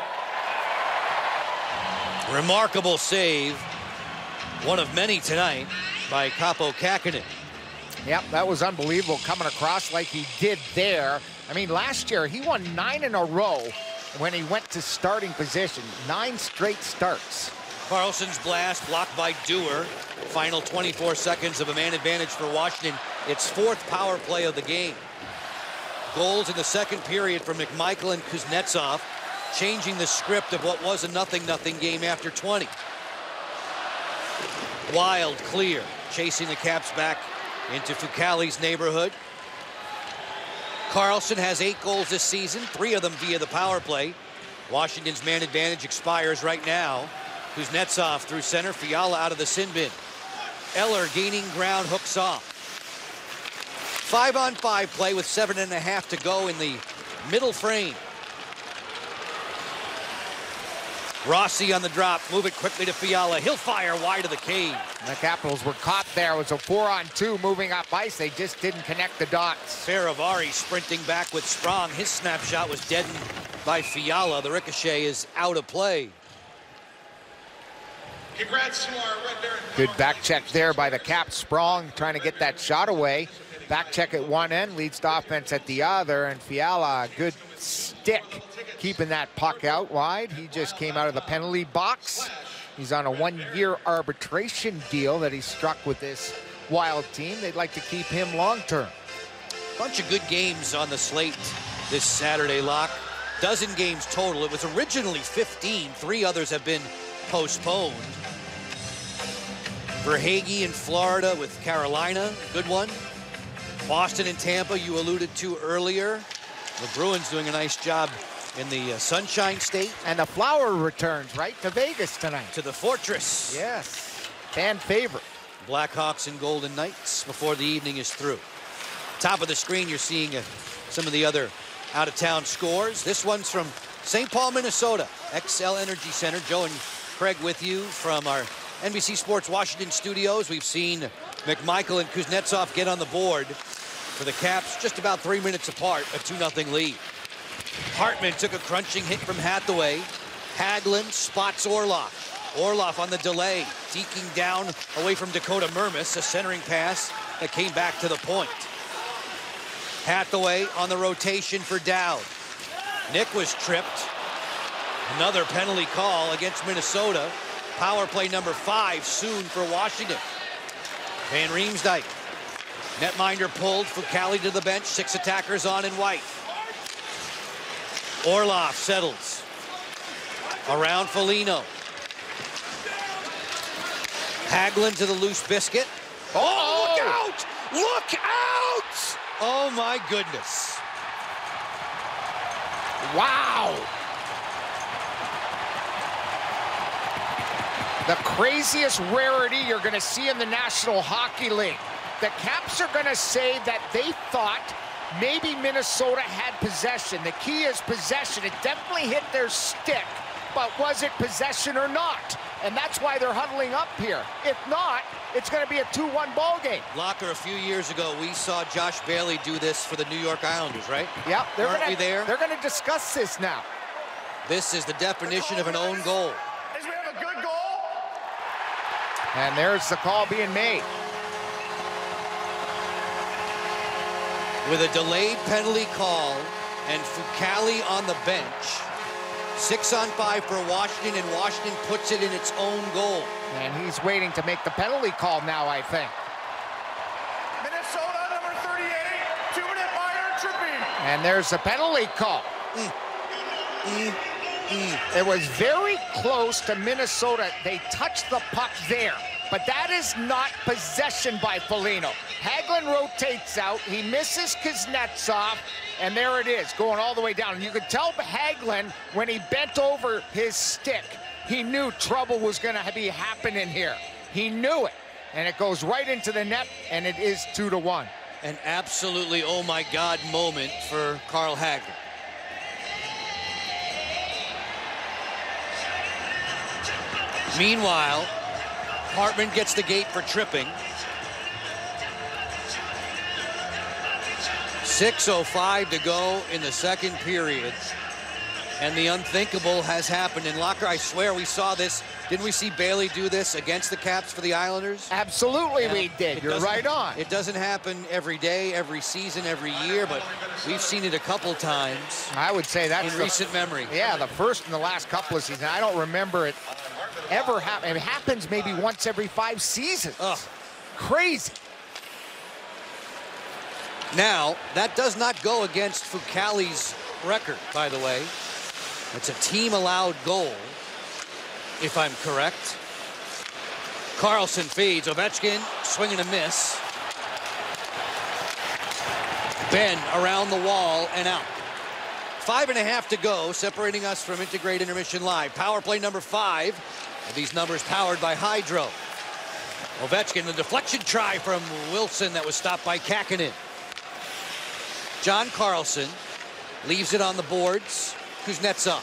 Remarkable save, one of many tonight, by Kaapo Kähkönen. Yep, that was unbelievable coming across like he did there. I mean, last year he won 9 in a row when he went to starting position. 9 straight starts. Carlson's blast blocked by Dewar. Final 24 seconds of a man advantage for Washington. Its 4th power play of the game. Goals in the second period from McMichael and Kuznetsov, changing the script of what was a 0-0 game after 20. Wild clear, chasing the Caps back into Fucale's neighborhood. Carlson has 8 goals this season, 3 of them via the power play. Washington's man advantage expires right now. Kuznetsov through center, Fiala out of the sin bin. Eller gaining ground, hooks off. 5-on-5 play with 7.5 to go in the middle frame. Rossi on the drop, move it quickly to Fiala. He'll fire wide of the cage. The Capitals were caught there. It was a 4-on-2 moving up ice. They just didn't connect the dots. Faravari sprinting back with Sprong. His snapshot was deadened by Fiala. The ricochet is out of play. Congrats to our Red Baron. Good back check there by the Caps. Sprong trying to get that shot away. Back check at one end, leads to offense at the other, and Fiala, a good stick, keeping that puck out wide. He just came out of the penalty box. He's on a 1-year arbitration deal that he struck with this Wild team. They'd like to keep him long-term. Bunch of good games on the slate this Saturday, Locke. Dozen games total. It was originally 15. 3 others have been postponed. Verhaeghe in Florida with Carolina, good one. Boston and Tampa, you alluded to earlier. The Bruins doing a nice job in the Sunshine State. And the Flower returns, right, to Vegas tonight. To the Fortress. Yes, fan favorite. Blackhawks and Golden Knights before the evening is through. Top of the screen, you're seeing some of the other out-of-town scores. This one's from St. Paul, Minnesota. XL Energy Center. Joe and Craig with you from our NBC Sports Washington studios. We've seen McMichael and Kuznetsov get on the board for the Caps, just about 3 minutes apart, a 2-0 lead. Hartman took a crunching hit from Hathaway. Hagelin spots Orlov. Orlov on the delay, deking down away from Dakota Mermis, a centering pass that came back to the point. Hathaway on the rotation for Dowd. Nick was tripped. Another penalty call against Minnesota. Power play number 5 soon for Washington. Van Riemsdyk. Netminder pulled, Fucale to the bench, 6 attackers on in white. Orlov settles. Around Foligno. Hagelin to the loose biscuit. Oh, look out! Look out! Oh my goodness. Wow! The craziest rarity you're going to see in the National Hockey League. The Caps are going to say that they thought maybe Minnesota had possession. The key is possession. It definitely hit their stick, but was it possession or not? And that's why they're huddling up here. If not, it's going to be a 2-1 ball game. Locker, a few years ago, we saw Josh Bailey do this for the New York Islanders, right? Yep. Weren't we there? They're going to discuss this now. This is the definition of an own goal. Is we have a good goal? And there's the call being made. With a delayed penalty call and Fucale on the bench. 6-on-5 for Washington, and Washington puts it in its own goal. And he's waiting to make the penalty call now, I think. Minnesota, number 38, 2-minute minor tripping. And there's the penalty call. It was very close to Minnesota. They touched the puck there, but that is not possession by Foligno. Hagelin rotates out. He misses Kuznetsov, and there it is, going all the way down. And you could tell Hagelin, when he bent over his stick, he knew trouble was going to be happening here. He knew it, and it goes right into the net, and it is 2-1. An absolutely oh my God moment for Carl Hagelin. Meanwhile, Hartman gets the gate for tripping. 6:05 to go in the second period. And the unthinkable has happened. In Locker, I swear we saw this. Didn't we see Bailey do this against the Caps for the Islanders? Absolutely, we did. You're right on. It doesn't happen every day, every season, every year, but we've seen it a couple times. I would say that's in recent memory. Yeah, the first in the last couple of seasons. I don't remember it ever happen. It happens maybe once every 5 seasons. Ugh. Crazy. Now, that does not go against Fucale's record, by the way. It's a team-allowed goal, if I'm correct. Carlson feeds. Ovechkin swing and a miss. Ben around the wall and out. 5.5 to go, separating us from Integrate Intermission Live. Power play number 5. And these numbers powered by Hydro. Ovechkin, the deflection try from Wilson that was stopped by Kakkonen. John Carlson leaves it on the boards. Kuznetsov.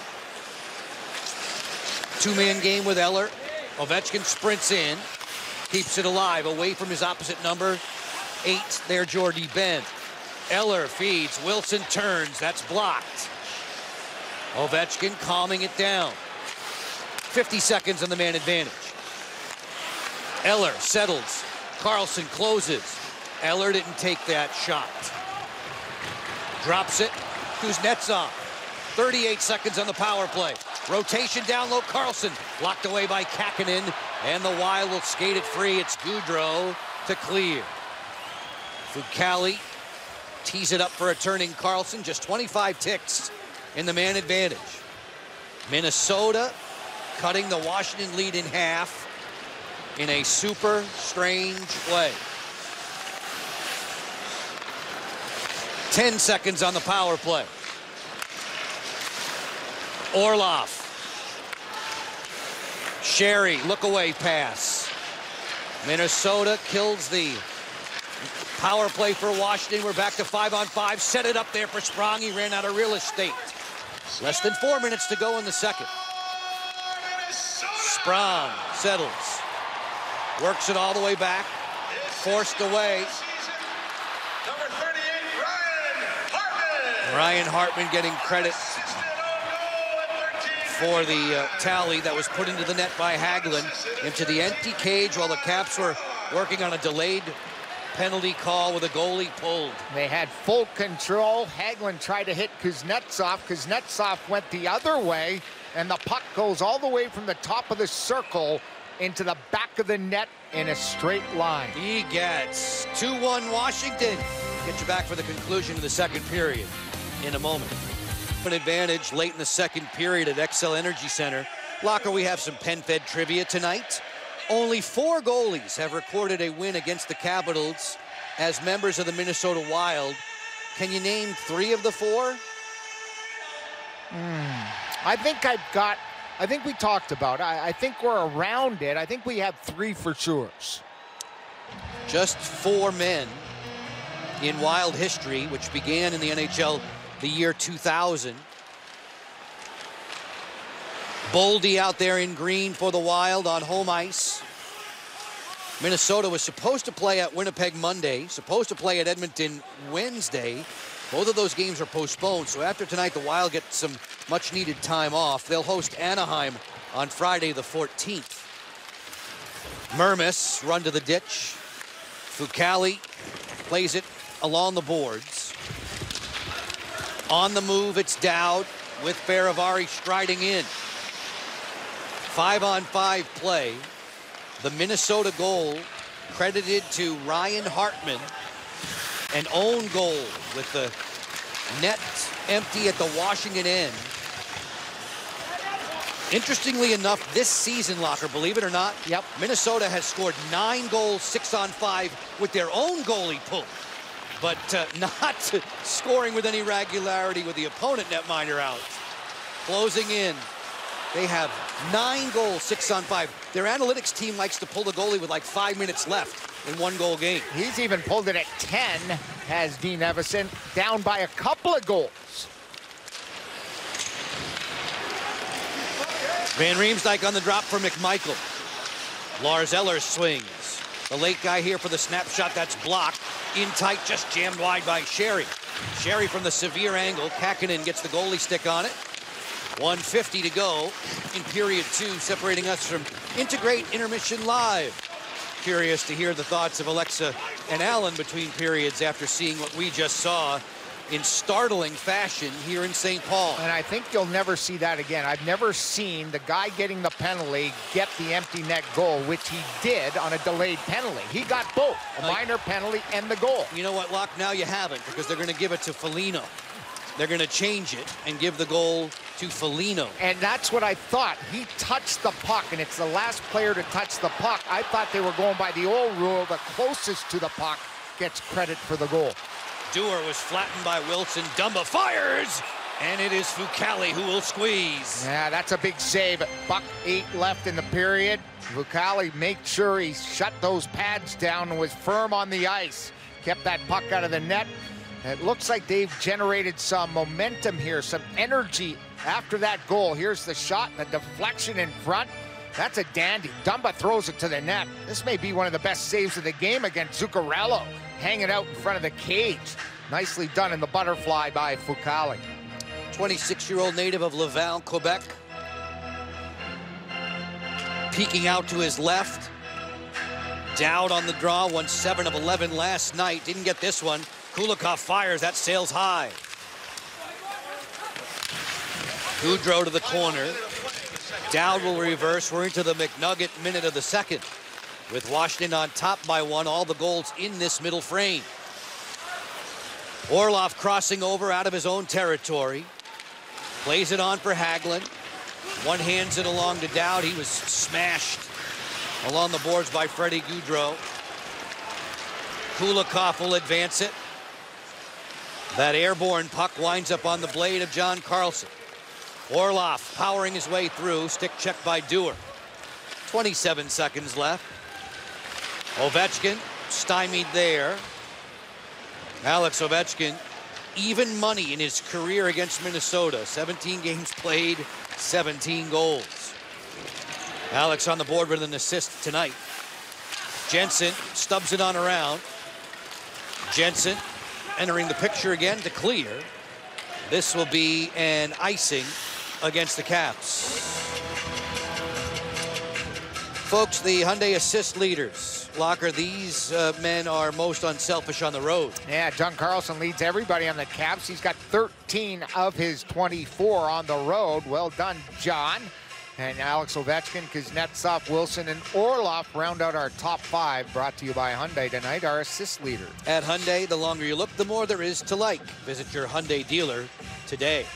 Two-man game with Eller. Ovechkin sprints in, keeps it alive, away from his opposite number 8 there, Jordy Ben. Eller feeds, Wilson turns, that's blocked. Ovechkin calming it down. 50 seconds on the man advantage. Eller settles, Carlson closes. Eller didn't take that shot. Drops it, Kuznetsov. 38 seconds on the power play. Rotation down low, Carlson blocked away by Kakkonen, and the Wild will skate it free. It's Gaudreau to clear. Fucale tees it up for a turning Carlson. Just 25 ticks in the man advantage. Minnesota cutting the Washington lead in half in a super strange way. 10 seconds on the power play. Orlov. Sherry, look away pass. Minnesota kills the power play for Washington. We're back to 5-on-5. Set it up there for Sprong. He ran out of real estate. Less than 4 minutes to go in the second. Sprong settles. Works it all the way back. Forced away. Number 38, Ryan Hartman. Ryan Hartman getting credit for the tally that was put into the net by Hagelin. Into the empty cage while the Caps were working on a delayed penalty call with a goalie pulled. They had full control. Hagelin tried to hit Kuznetsov. Kuznetsov went the other way, and the puck goes all the way from the top of the circle into the back of the net in a straight line. He gets 2-1 Washington. Get you back for the conclusion of the second period in a moment. An advantage late in the second period at Xcel Energy Center. Locker, we have some Pen-Fed trivia tonight. Only 4 goalies have recorded a win against the Capitals as members of the Minnesota Wild. Can you name 3 of the 4? I think we talked about it. I think we're around it. I think we have 3 for sure. Just 4 men in Wild history, which began in the NHL the year 2000. Boldy out there in green for the Wild on home ice. Minnesota was supposed to play at Winnipeg Monday, supposed to play at Edmonton Wednesday. Both of those games are postponed, so after tonight, the Wild get some much-needed time off. They'll host Anaheim on Friday the 14th. Mermis run to the ditch. Fucale plays it along the boards. On the move, it's Dowd with Faravari striding in. 5-on-5 play. The Minnesota goal credited to Ryan Hartman. An own goal with the net empty at the Washington end. Interestingly enough, this season, Locker, believe it or not, Minnesota has scored 9 goals, 6-on-5 with their own goalie pulled. But not scoring with any regularity with the opponent netminder out. Closing in. They have 9 goals, 6-on-5. Their analytics team likes to pull the goalie with like 5 minutes left in 1-goal game. He's even pulled it at 10, has Dean Evason, down by a couple of goals. Van Riemsdyk on the drop for McMichael. Lars Eller swings. The late guy here for the snapshot that's blocked. In tight, just jammed wide by Sherry. Sherry from the severe angle. Kakkonen gets the goalie stick on it. 1:50 to go in period 2, separating us from Integrate Intermission Live. Curious to hear the thoughts of Alexa and Alan between periods after seeing what we just saw in startling fashion here in St. Paul. And I think you'll never see that again. I've never seen the guy getting the penalty get the empty net goal, which he did on a delayed penalty. He got both, a minor penalty and the goal. You know what, Locke? Now you haven't, because they're going to give it to Foligno. They're going to change it and give the goal to Foligno. And that's what I thought. He touched the puck, and it's the last player to touch the puck. I thought they were going by the old rule. The closest to the puck gets credit for the goal. Dewar was flattened by Wilson. Dumba fires, and it is Fucale who will squeeze. Yeah, that's a big save. .8 left in the period. Fucale made sure he shut those pads down and was firm on the ice. Kept that puck out of the net. It looks like they've generated some momentum here, some energy after that goal. Here's the shot, the deflection in front. That's a dandy. Dumba throws it to the net. This may be one of the best saves of the game against Zuccarello, hanging out in front of the cage. Nicely done in the butterfly by Fucale. 26-year-old native of Laval, Quebec. Peeking out to his left. Dowd on the draw, won 7 of 11 last night. Didn't get this one. Kulikov fires, that sails high. Goudreau to the corner. Dowd will reverse. We're into the McNugget minute of the second, with Washington on top by 1, all the goals in this middle frame. Orlov crossing over out of his own territory. Plays it on for Hagelin. One hands it along to Dowd. He was smashed along the boards by Freddie Goudreau. Kulikov will advance it. That airborne puck winds up on the blade of John Carlson. Orlov powering his way through. Stick check by Dewar. 27 seconds left. Ovechkin stymied there. Alex Ovechkin, even money in his career against Minnesota. 17 games played, 17 goals. Alex on the board with an assist tonight. Jensen stubs it on around. Jensen entering the picture again to clear. This will be an icing against the Caps. Folks, the Hyundai assist leaders. Locker, these men are most unselfish on the road. Yeah, John Carlson leads everybody on the Caps. He's got 13 of his 24 on the road. Well done, John. And Alex Ovechkin, Kuznetsov, Wilson, and Orlov round out our top 5, brought to you by Hyundai tonight, our assist leader. At Hyundai, the longer you look, the more there is to like. Visit your Hyundai dealer today.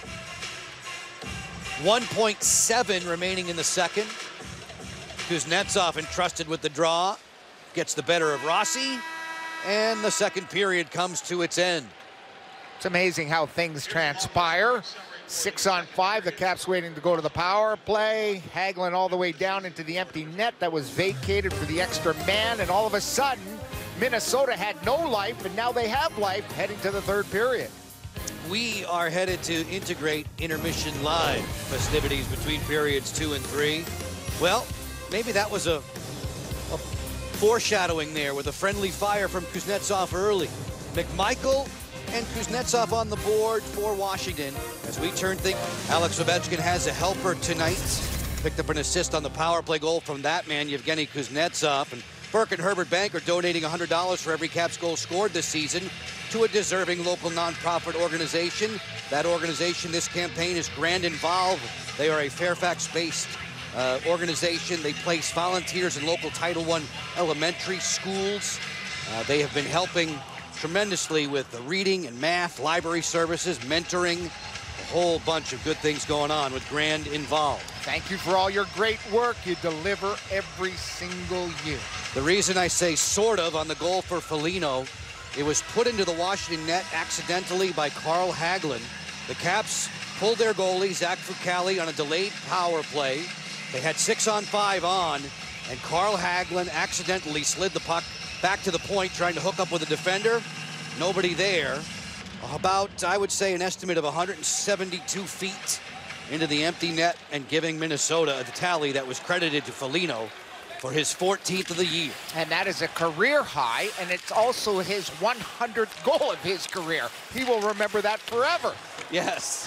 1.7 remaining in the second. Kuznetsov entrusted with the draw. Gets the better of Rossi. And the second period comes to its end. It's amazing how things transpire. 6-on-5, the Caps waiting to go to the power play. Hagelin all the way down into the empty net that was vacated for the extra man, and all of a sudden, Minnesota had no life, and now they have life heading to the third period. We are headed to integrate intermission live festivities between periods 2 and 3. Well, maybe that was a foreshadowing there with a friendly fire from Kuznetsov early. McMichael and Kuznetsov on the board for Washington. As we turn things, Alex Ovechkin has a helper tonight. Picked up an assist on the power play goal from that man, Yevgeny Kuznetsov. And Burke and Herbert Bank are donating $100 for every Caps goal scored this season to a deserving local nonprofit organization. That organization, this campaign, is Grand Involve. They are a Fairfax-based organization. They place volunteers in local Title I elementary schools. They have been helping tremendously with the reading and math, library services, mentoring, a whole bunch of good things going on with Grand Involved. Thank you for all your great work you deliver every single year. The reason I say sort of on the goal for Foligno, it was put into the Washington net accidentally by Carl Hagelin. The Caps pulled their goalie, Zach Fucale, on a delayed power play. They had 6-on-5 on, and Carl Hagelin accidentally slid the puck back to the point, trying to hook up with a defender. Nobody there. About, I would say, an estimate of 172 feet into the empty net, and giving Minnesota a tally that was credited to Foligno for his 14th of the year. And that is a career high, and it's also his 100th goal of his career. He will remember that forever. Yes.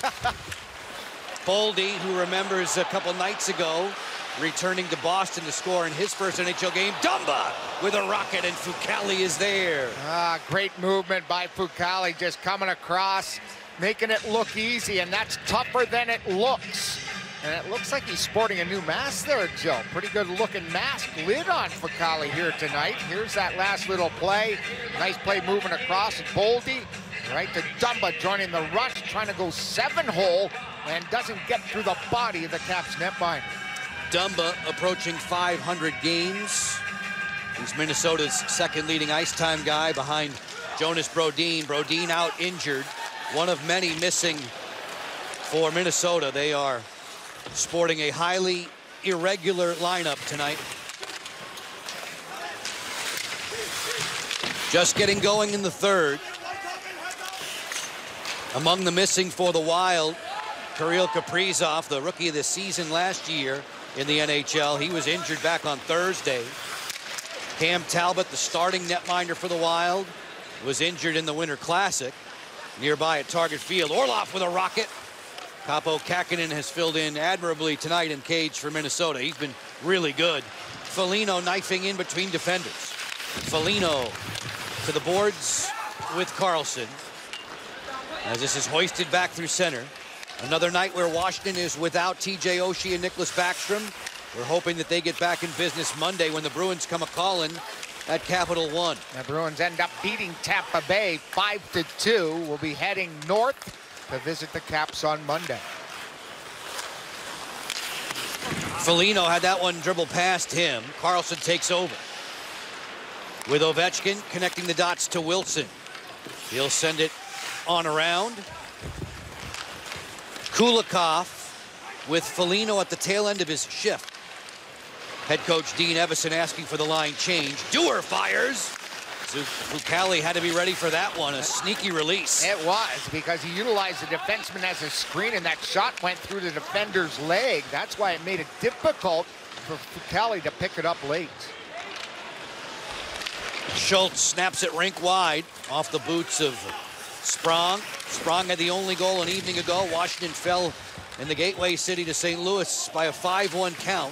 Boldy, who remembers a couple nights ago returning to Boston to score in his first NHL game. Dumba with a rocket, and Fucale is there. Great movement by Fucale, just coming across, making it look easy, and that's tougher than it looks. And it looks like he's sporting a new mask there, Joe. Pretty good looking mask lid on Fucale here tonight. Here's that last little play. Nice play moving across. Boldy right to Dumba, joining the rush, trying to go 7-hole, and doesn't get through the body of the Caps netminder. Dumba approaching 500 games. He's Minnesota's second leading ice time guy behind Jonas Brodin. Brodin out injured. One of many missing for Minnesota. They are sporting a highly irregular lineup tonight. Just getting going in the third. Among the missing for the Wild, Kirill Kaprizov, the rookie of the season last year in the NHL. He was injured back on Thursday. Cam Talbot, the starting netminder for the Wild, was injured in the Winter Classic. Nearby at Target Field, Orlov with a rocket. Kaapo Kähkönen has filled in admirably tonight in cage for Minnesota. He's been really good. Foligno knifing in between defenders. Foligno to the boards with Karlsson, as this is hoisted back through center. Another night where Washington is without TJ Oshie and Nicholas Backstrom. We're hoping that they get back in business Monday when the Bruins come a-calling at Capital One. The Bruins end up beating Tampa Bay 5-2. We'll be heading north to visit the Caps on Monday. Foligno had that one dribble past him. Karlsson takes over with Ovechkin connecting the dots to Wilson. He'll send it on around. Kulikov with Foligno at the tail end of his shift. Head coach Dean Evason asking for the line change. Dewar fires. Fucale had to be ready for that one. A sneaky release. It was, because he utilized the defenseman as a screen, and that shot went through the defender's leg. That's why it made it difficult for Fucale to pick it up late. Schultz snaps it rink wide off the boots of Sprong. Sprong had the only goal an evening ago. Washington fell in the gateway city to St. Louis by a 5-1 count.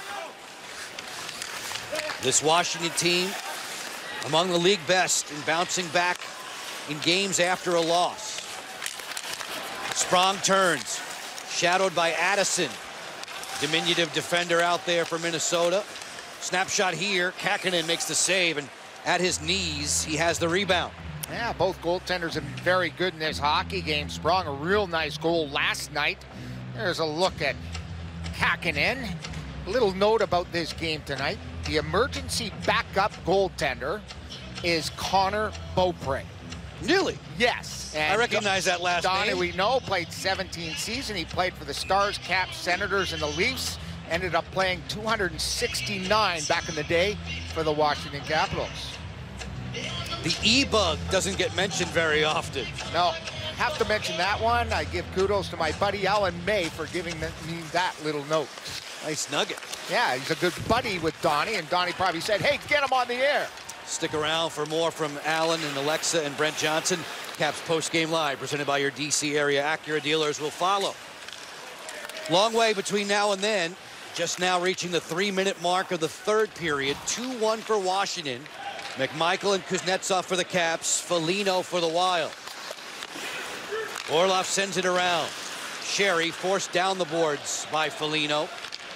This Washington team among the league best in bouncing back in games after a loss. Sprong turns, shadowed by Addison. Diminutive defender out there for Minnesota. Snapshot here, Kähkönen makes the save, and at his knees, he has the rebound. Yeah, both goaltenders have been very good in this hockey game. Sprong, a real nice goal last night. There's a look at Kähkönen. A little note about this game tonight. The emergency backup goaltender is Connor Beaupre. Really? Yes. I recognize that last Donnie, name. we know, played 17 season. He played for the Stars, Caps, Senators, and the Leafs. Ended up playing 269 back in the day for the Washington Capitals. The E-bug doesn't get mentioned very often. No, have to mention that one. I give kudos to my buddy Alan May for giving me that little note. Nice nugget. Yeah, he's a good buddy with Donnie, and Donnie probably said, hey, get him on the air. Stick around for more from Alan and Alexa and Brent Johnson. Caps Post-Game Live, presented by your DC area Acura dealers, will follow. Long way between now and then. Just now reaching the 3-minute mark of the third period. 2-1 for Washington. McMichael and Kuznetsov for the Caps. Foligno for the Wild. Orlov sends it around. Sherry forced down the boards by Foligno.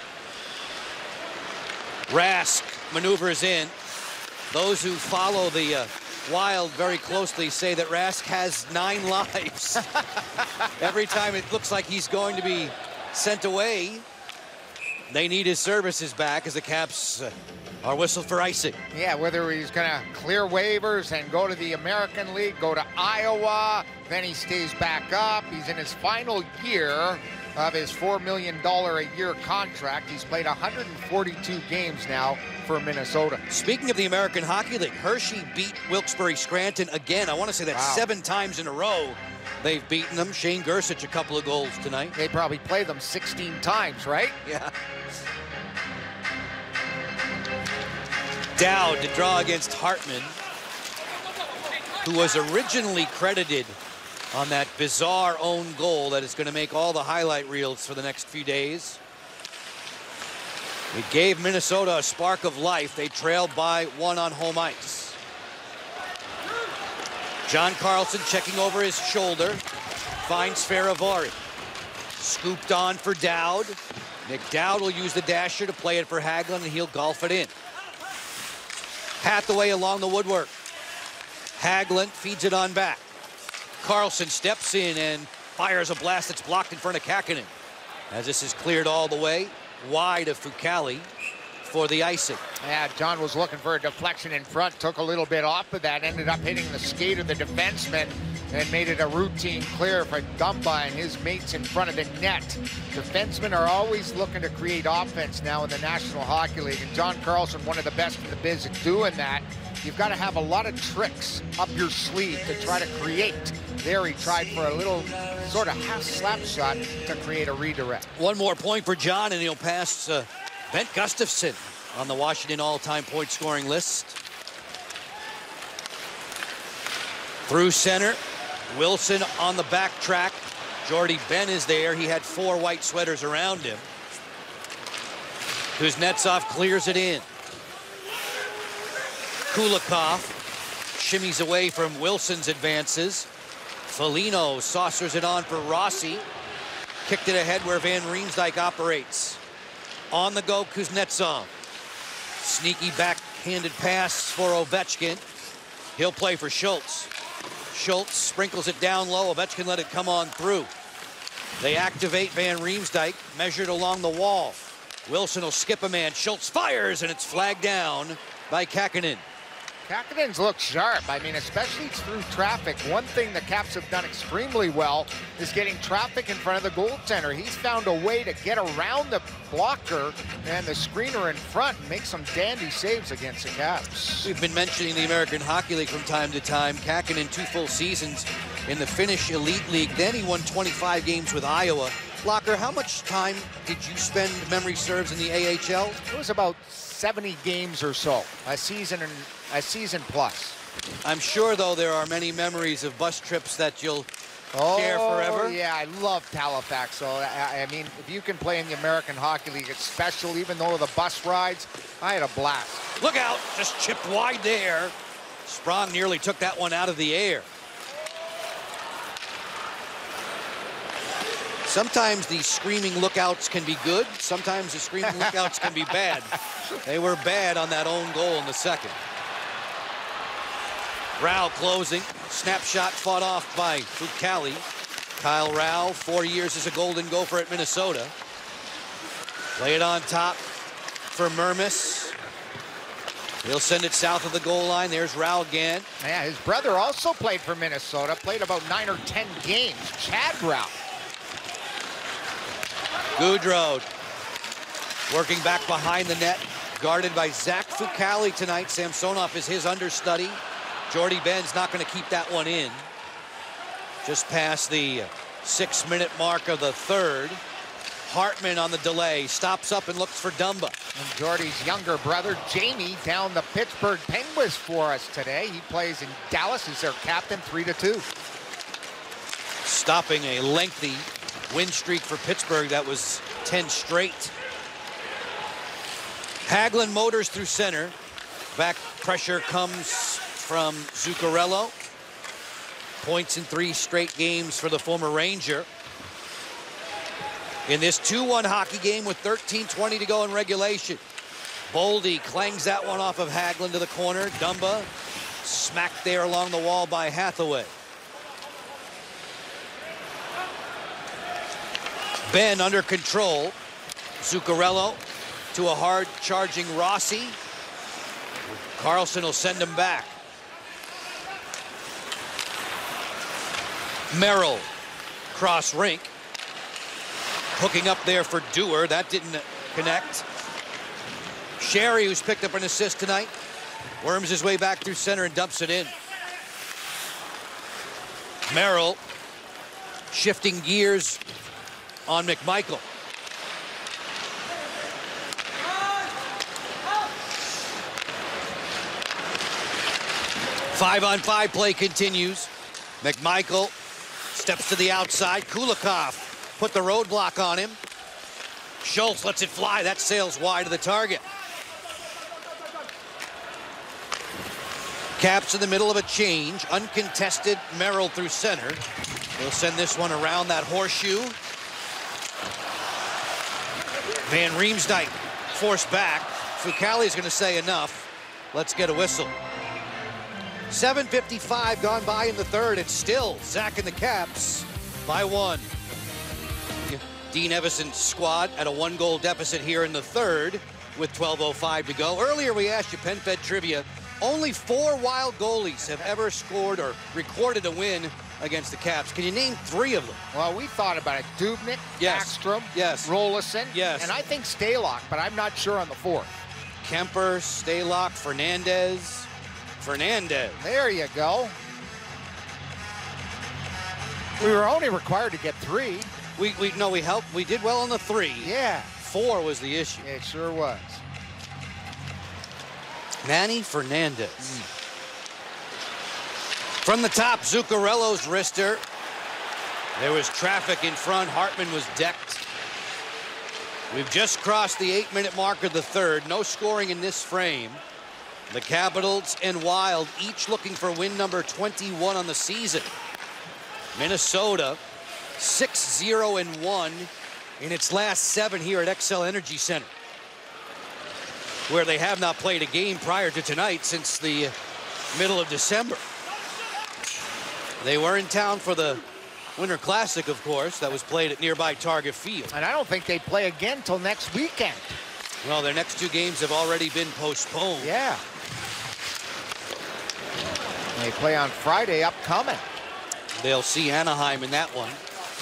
Rask maneuvers in. Those who follow the Wild very closely say that Rask has 9 lives. Every time it looks like he's going to be sent away, they need his services back as the Caps are whistled for icing. Yeah, whether he's going to clear waivers and go to the American League, go to Iowa, then he stays back up. He's in his final year of his $4 million a year contract. He's played 142 games now for Minnesota. Speaking of the American Hockey League, Hershey beat Wilkes-Barre Scranton again. I want to say that 7 times in a row they've beaten them. Shane Gersich, a couple of goals tonight. They probably play them 16 times, right? Yeah. Dowd to draw against Hartman, who was originally credited on that bizarre own goal that is going to make all the highlight reels for the next few days. It gave Minnesota a spark of life. They trailed by 1 on home ice. John Carlson checking over his shoulder, finds Ferravari. Scooped on for Dowd. McDowd will use the dasher to play it for Hagelin, and he'll golf it in. Hathaway along the woodwork. Hagelin feeds it on back. Carlson steps in and fires a blast that's blocked in front of Kähkönen. As this is cleared all the way, wide of Fucale. for the icing. Yeah, John was looking for a deflection in front, took a little bit off of that, ended up hitting the skate of the defenseman and made it a routine clear for Dumba and his mates in front of the net. Defensemen are always looking to create offense now in the National Hockey League, and John Carlson, one of the best in the biz at doing that. You've got to have a lot of tricks up your sleeve to try to create. There he tried for a little sort of half slap shot to create a redirect. One more point for John, and he'll pass Bent Gustafson on the Washington all-time point scoring list. Through center, Wilson on the back track. Jordy Benn is there. He had 4 white sweaters around him. Kuznetsov clears it in. Kulikov shimmies away from Wilson's advances. Foligno saucers it on for Rossi. Kicked it ahead where Van Riemsdyk operates. On the go, Kuznetsov. Sneaky backhanded pass for Ovechkin. He'll play for Schultz. Schultz sprinkles it down low. Ovechkin let it come on through. They activate Van Riemsdyk, measured along the wall. Wilson will skip a man. Schultz fires, and it's flagged down by Kähkönen. Kähkönen's look sharp. I mean, especially through traffic. One thing the Caps have done extremely well is getting traffic in front of the goaltender. He's found a way to get around the blocker and the screener in front and make some dandy saves against the Caps. We've been mentioning the American Hockey League from time to time. Kähkönen 2 full seasons in the Finnish Elite League. Then he won 25 games with Iowa. Locker, how much time did you spend, memory serves, in the AHL? It was about 70 games or so, a season plus. I'm sure, though, there are many memories of bus trips that you'll share forever. Yeah, I loved Halifax. So, I mean, if you can play in the American Hockey League, it's special, even though the bus rides, I had a blast. Look out, just chipped wide there. Sprong nearly took that one out of the air. Sometimes the screaming lookouts can be good. Sometimes the screaming lookouts can be bad. They were bad on that own goal in the second. Rao closing. Snapshot fought off by Fucale. Kyle Rao, 4 years as a Golden Gopher at Minnesota. Play it on top for Mermis. He'll send it south of the goal line. There's Rao again. Yeah, his brother also played for Minnesota. Played about 9 or 10 games. Chad Rao. Goudreau working back behind the net, guarded by Zach Fucale tonight. Samsonov is his understudy. Jordy Benn's not going to keep that one in. Just past the 6-minute mark of the third. Hartman on the delay, stops up and looks for Dumba. And Jordy's younger brother, Jamie, down the Pittsburgh Penguins for us today. He plays in Dallas. He's their captain, 3-2. Stopping a lengthy win streak for Pittsburgh that was 10 straight. Hagelin motors through center. Back pressure comes from Zuccarello. Points in 3 straight games for the former Ranger. In this 2-1 hockey game with 13:20 to go in regulation. Boldy clangs that one off of Hagelin to the corner. Dumba smacked there along the wall by Hathaway. Ben under control. Zuccarello to a hard-charging Rossi. Carlson will send him back. Merrill, cross rink. Hooking up there for Dewar. That didn't connect. Sherry, who's picked up an assist tonight, worms his way back through center and dumps it in. Merrill shifting gears on McMichael. Five-on-five play continues. McMichael steps to the outside. Kulikov put the roadblock on him. Schultz lets it fly. That sails wide of the target. Caps in the middle of a change. Uncontested Merrill through center. He'll send this one around that horseshoe. Van Riemsdyk forced back. Fucale's going to say enough. Let's get a whistle. 7:55 gone by in the third. It's still Zach and the Caps by 1. Dean Evason's squad at a 1-goal deficit here in the third. with 12:05 to go. Earlier, we asked you PenFed trivia. Only 4 Wild goalies have ever scored or recorded a win against the Caps. Can you name 3 of them? Well, we thought about it. Dubnyk, Yes. Backstrom, Yes. Rolison, Yes. and I think Stalock, but I'm not sure on the 4th. Kemper, Stalock, Fernandez. There you go. We were only required to get 3. We helped. We did well on the 3. Yeah, 4 was the issue. it sure was. Manny Fernandez. From the top, Zuccarello's wrister. There was traffic in front. Hartman was decked. We've just crossed the 8-minute mark of the 3rd. No scoring in this frame. The Capitals and Wild each looking for win number 21 on the season. Minnesota 6-0-1 in its last 7 here at XL Energy Center, where they have not played a game prior to tonight since the middle of December. They were in town for the Winter Classic, of course, that was played at nearby Target Field. And I don't think they play again till next weekend. Well, their next 2 games have already been postponed. Yeah. They play on Friday upcoming. They'll see Anaheim in that one.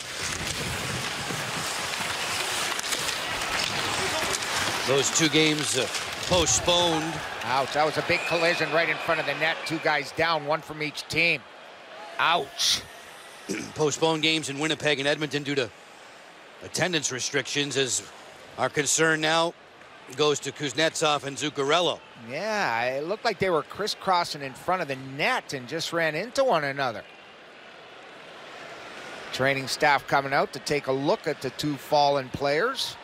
Those 2 games postponed. Ouch, that was a big collision right in front of the net. 2 guys down, 1 from each team. Ouch. Postponed games in Winnipeg and Edmonton due to attendance restrictions, as our concern now goes to Kuznetsov and Zuccarello. Yeah, it looked like they were crisscrossing in front of the net and just ran into one another. Training staff coming out to take a look at the 2 fallen players.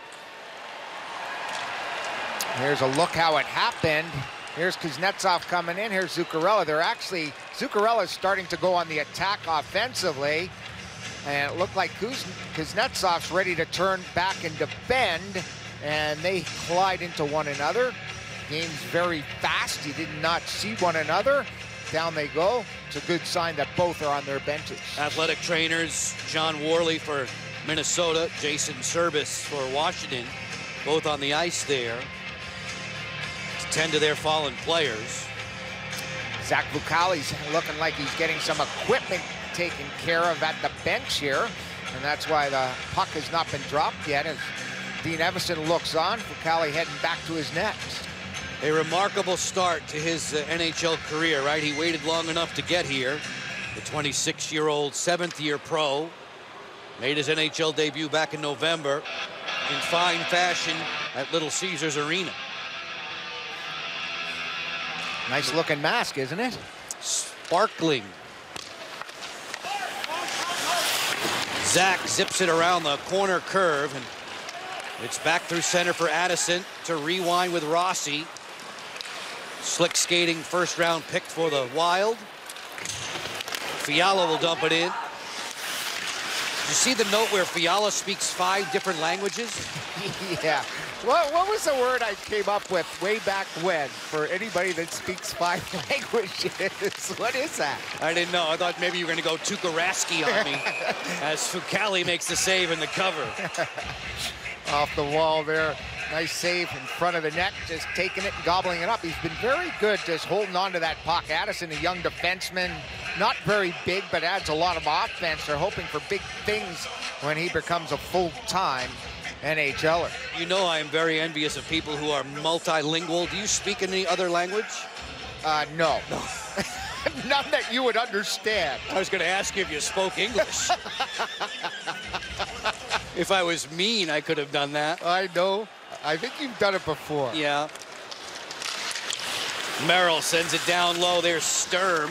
Here's a look how it happened. Here's Kuznetsov coming in. Here's Zuccarello. Zuccarello's starting to go on the attack offensively. And it looked like Kuznetsov's ready to turn back and defend. And they collide into one another. Game's very fast. You did not see one another. Down they go. It's a good sign that both are on their benches. Athletic trainers, John Worley for Minnesota, Jason Serbis for Washington, both on the ice there to tend to their fallen players. Zach Vucali's looking like he's getting some equipment taken care of at the bench here. And that's why the puck has not been dropped yet as Dean Evason looks on. Vucali heading back to his net. A remarkable start to his NHL career, right? He waited long enough to get here. The 26-year-old 7th-year pro made his NHL debut back in November in fine fashion at Little Caesars Arena. Nice looking mask, isn't it? Sparkling. Zach zips it around the corner curve, and it's back through center for Addison to rewind with Rossi. Slick skating first-round pick for the Wild. Fiala will dump it in. Did you see the note where Fiala speaks 5 different languages? Yeah. What was the word I came up with way back when for anybody that speaks 5 languages? What is that? I didn't know. I thought maybe you were going to go Tukaraski on me as Fucali makes the save in the cover. Off the wall there. Nice save in front of the net, just taking it and gobbling it up. He's been very good just holding on to that puck. Addison, a young defenseman, not very big, but adds a lot of offense. They're hoping for big things when he becomes a full-time NHLer. You know I am very envious of people who are multilingual. Do you speak any other language? No. None that you would understand. I was going to ask you if you spoke English. If I was mean, I could have done that. I know. I think you've done it before. Yeah. Merrill sends it down low. There's Sturm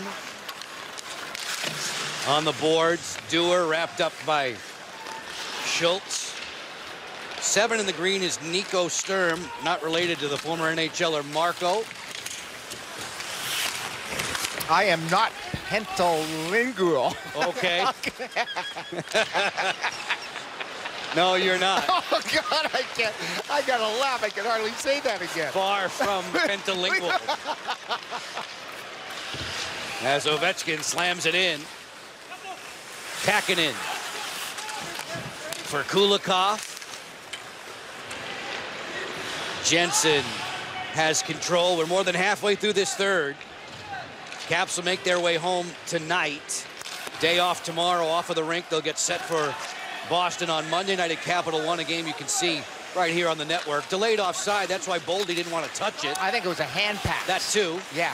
on the boards. Dewar wrapped up by Schultz. 7 in the green is Nico Sturm, not related to the former NHLer Marco. I am not pentalingual. Okay. No, you're not. Oh, God, I can't. I got to laugh. I can hardly say that again. Far from pentalingual. As Ovechkin slams it in. Kakinen for Kulikov. Jensen has control. We're more than halfway through this third. Caps will make their way home tonight. Day off tomorrow, off of the rink. They'll get set for Boston on Monday night at Capital One, a game you can see right here on the network. Delayed offside, that's why Boldy didn't want to touch it. I think it was a hand pass. That too. Yeah.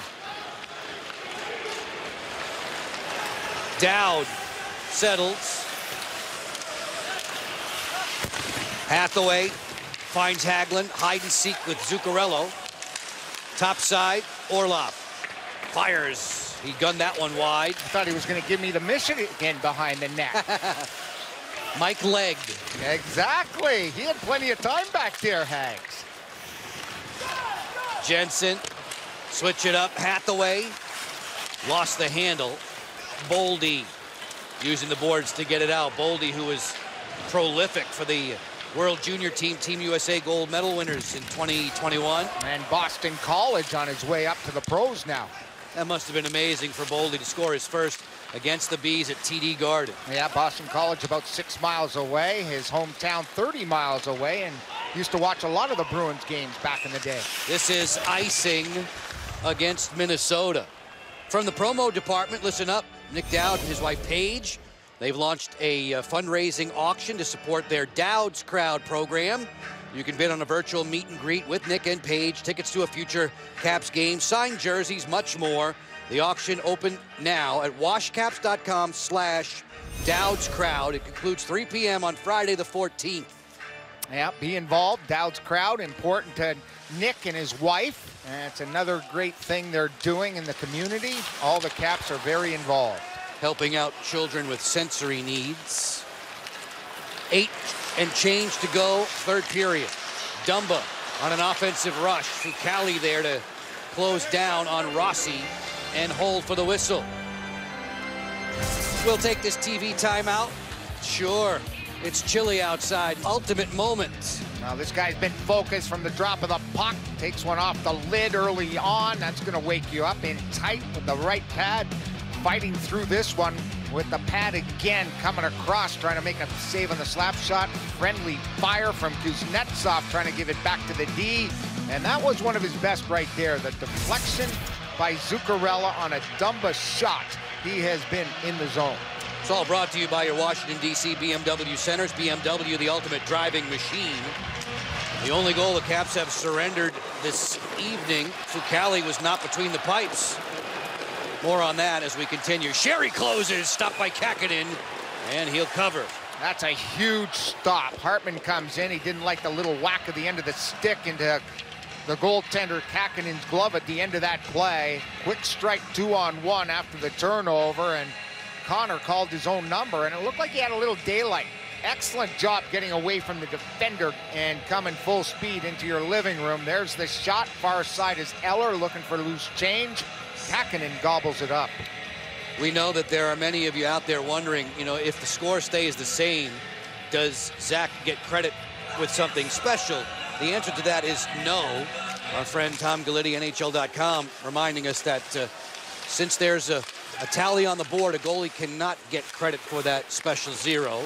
Dowd settles. Hathaway finds Hagelin, hide and seek with Zuccarello. Top side, Orlov fires. He gunned that one wide. I thought he was going to give me the Michigan behind the net. Mike Legg. Exactly. He had plenty of time back there, Hags. Jensen, switch it up. Hathaway lost the handle. Boldy using the boards to get it out. Boldy, who was prolific for the World Junior Team, Team USA gold medal winners in 2021. And Boston College on his way up to the pros now. That must have been amazing for Boldy to score his first against the Bees at TD Garden. Yeah, Boston College about 6 miles away. His hometown 30 miles away, and used to watch a lot of the Bruins games back in the day. This is icing against Minnesota. From the promo department, listen up. Nick Dowd and his wife Paige, they've launched a fundraising auction to support their Dowd's Crowd program. You can bid on a virtual meet and greet with Nick and Paige, tickets to a future Caps game, signed jerseys, much more. The auction open now at washcaps.com/Dowd's Crowd. It concludes 3 p.m. on Friday the 14th. Yeah, be involved. Dowd's Crowd, important to Nick and his wife. And it's another great thing they're doing in the community. All the Caps are very involved. Helping out children with sensory needs. 8 and change to go, third period. Dumba on an offensive rush. Fucale there to close down on Rossi and hold for the whistle. We'll take this TV timeout. Sure, it's chilly outside. Ultimate moment. Now this guy's been focused from the drop of the puck. Takes one off the lid early on. That's going to wake you up in tight with the right pad. Fighting through this one with the pad again, coming across, trying to make a save on the slap shot. Friendly fire from Kuznetsov, trying to give it back to the D. And that was one of his best right there. The deflection by Zuccarello on a Dumba shot. He has been in the zone. It's all brought to you by your Washington, D.C. BMW centers. BMW, the ultimate driving machine. The only goal the Caps have surrendered this evening. Fucale was not between the pipes. More on that as we continue. Sherry closes, stopped by Kakinen, and he'll cover. That's a huge stop. Hartman comes in. He didn't like the little whack at the end of the stick into the goaltender Kakinen's glove at the end of that play. Quick strike 2-on-1 after the turnover, and Connor called his own number, and it looked like he had a little daylight. Excellent job getting away from the defender and coming full speed into your living room. There's the shot. Far side is Eller looking for loose change. Kakinen gobbles it up. We know that there are many of you out there wondering, you know, if the score stays the same, does Zach get credit with something special? The answer to that is no. Our friend Tom Galiti, NHL.com, reminding us that since there's a tally on the board, a goalie cannot get credit for that special zero.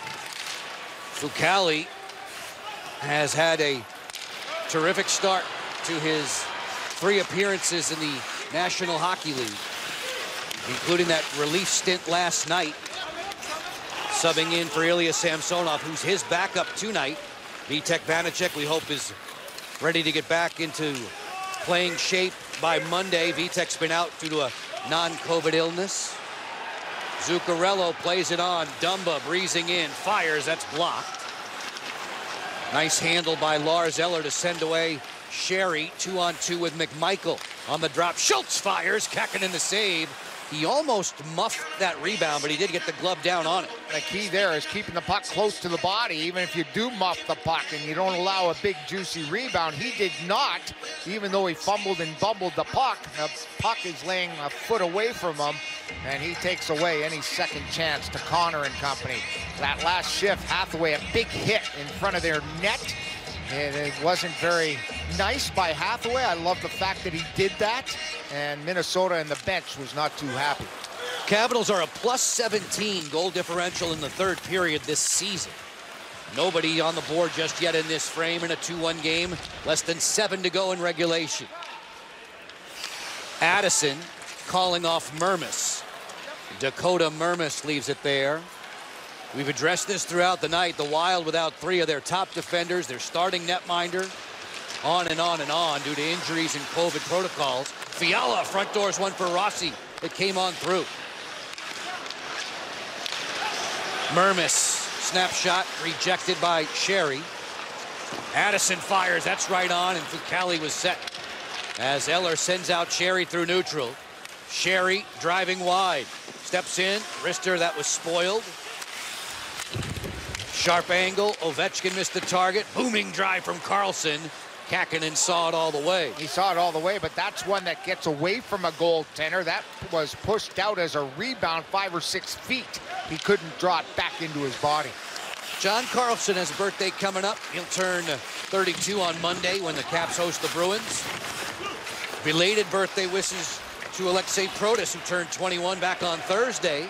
Fucale has had a terrific start to his 3 appearances in the National Hockey League, including that relief stint last night, subbing in for Ilya Samsonov, who's his backup tonight. Vitek Vanacek, we hope, is ready to get back into playing shape by Monday. Vitek's been out due to a non-COVID illness. Zuccarello plays it on. Dumba breezing in, fires, that's blocked. Nice handle by Lars Eller to send away Sherry. 2-on-2 with McMichael on the drop. Schultz fires, Kakinen the save. He almost muffed that rebound, but he did get the glove down on it. The key there is keeping the puck close to the body, even if you do muff the puck and you don't allow a big juicy rebound. He did not, even though he fumbled and bumbled the puck. The puck is laying a foot away from him, and he takes away any second chance to Connor and company. That last shift, Hathaway, a big hit in front of their net. And it wasn't very nice by Hathaway. I love the fact that he did that. And Minnesota and the bench was not too happy. Capitals are a +17 goal differential in the third period this season. Nobody on the board just yet in this frame in a 2-1 game. Less than 7 to go in regulation. Addison calling off Mermis. Dakota Mermis leaves it there. We've addressed this throughout the night. The Wild without 3 of their top defenders, their starting netminder. On and on and on due to injuries and COVID protocols. Fiala, front doors one for Rossi. It came on through. Mermis. Snapshot rejected by Sherry. Addison fires, that's right on, and Fucale was set. As Eller sends out Sherry through neutral. Sherry driving wide. Steps in, wrister that was spoiled. Sharp angle, Ovechkin missed the target. Booming drive from Carlson. Kähkönen saw it all the way. He saw it all the way, but that's one that gets away from a goaltender. That was pushed out as a rebound 5 or 6 feet. He couldn't draw it back into his body. John Carlson has a birthday coming up. He'll turn 32 on Monday when the Caps host the Bruins. Belated birthday wishes to Alexei Protas, who turned 21 back on Thursday.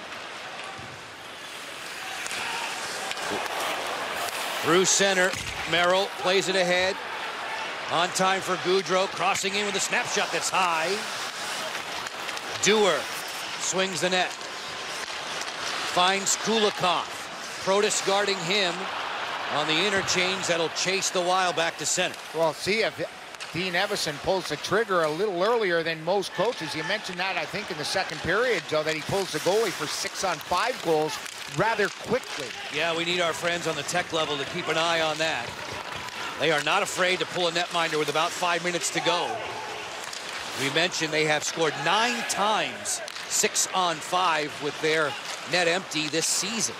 Through center, Merrill plays it ahead. On time for Gaudreau, crossing in with a snapshot that's high. Dewar swings the net. Finds Kulikov. Protas guarding him on the interchange that'll chase the Wild back to center. Well, see if Dean Evason pulls the trigger a little earlier than most coaches. You mentioned that, I think, in the second period, Joe, that he pulls the goalie for 6-on-5 goals rather quickly. Yeah, we need our friends on the tech level to keep an eye on that. They are not afraid to pull a netminder with about 5 minutes to go. We mentioned they have scored 9 times 6-on-5 with their net empty this season.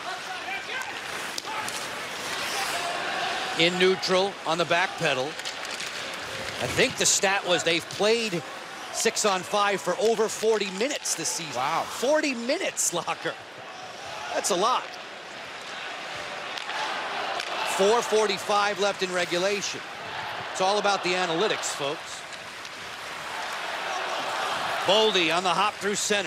In neutral on the back pedal. I think the stat was they've played 6-on-5 for over 40 minutes this season. Wow. 40 minutes, Locker. That's a lot. 4:45 left in regulation. It's all about the analytics, folks. Boldy on the hop through center.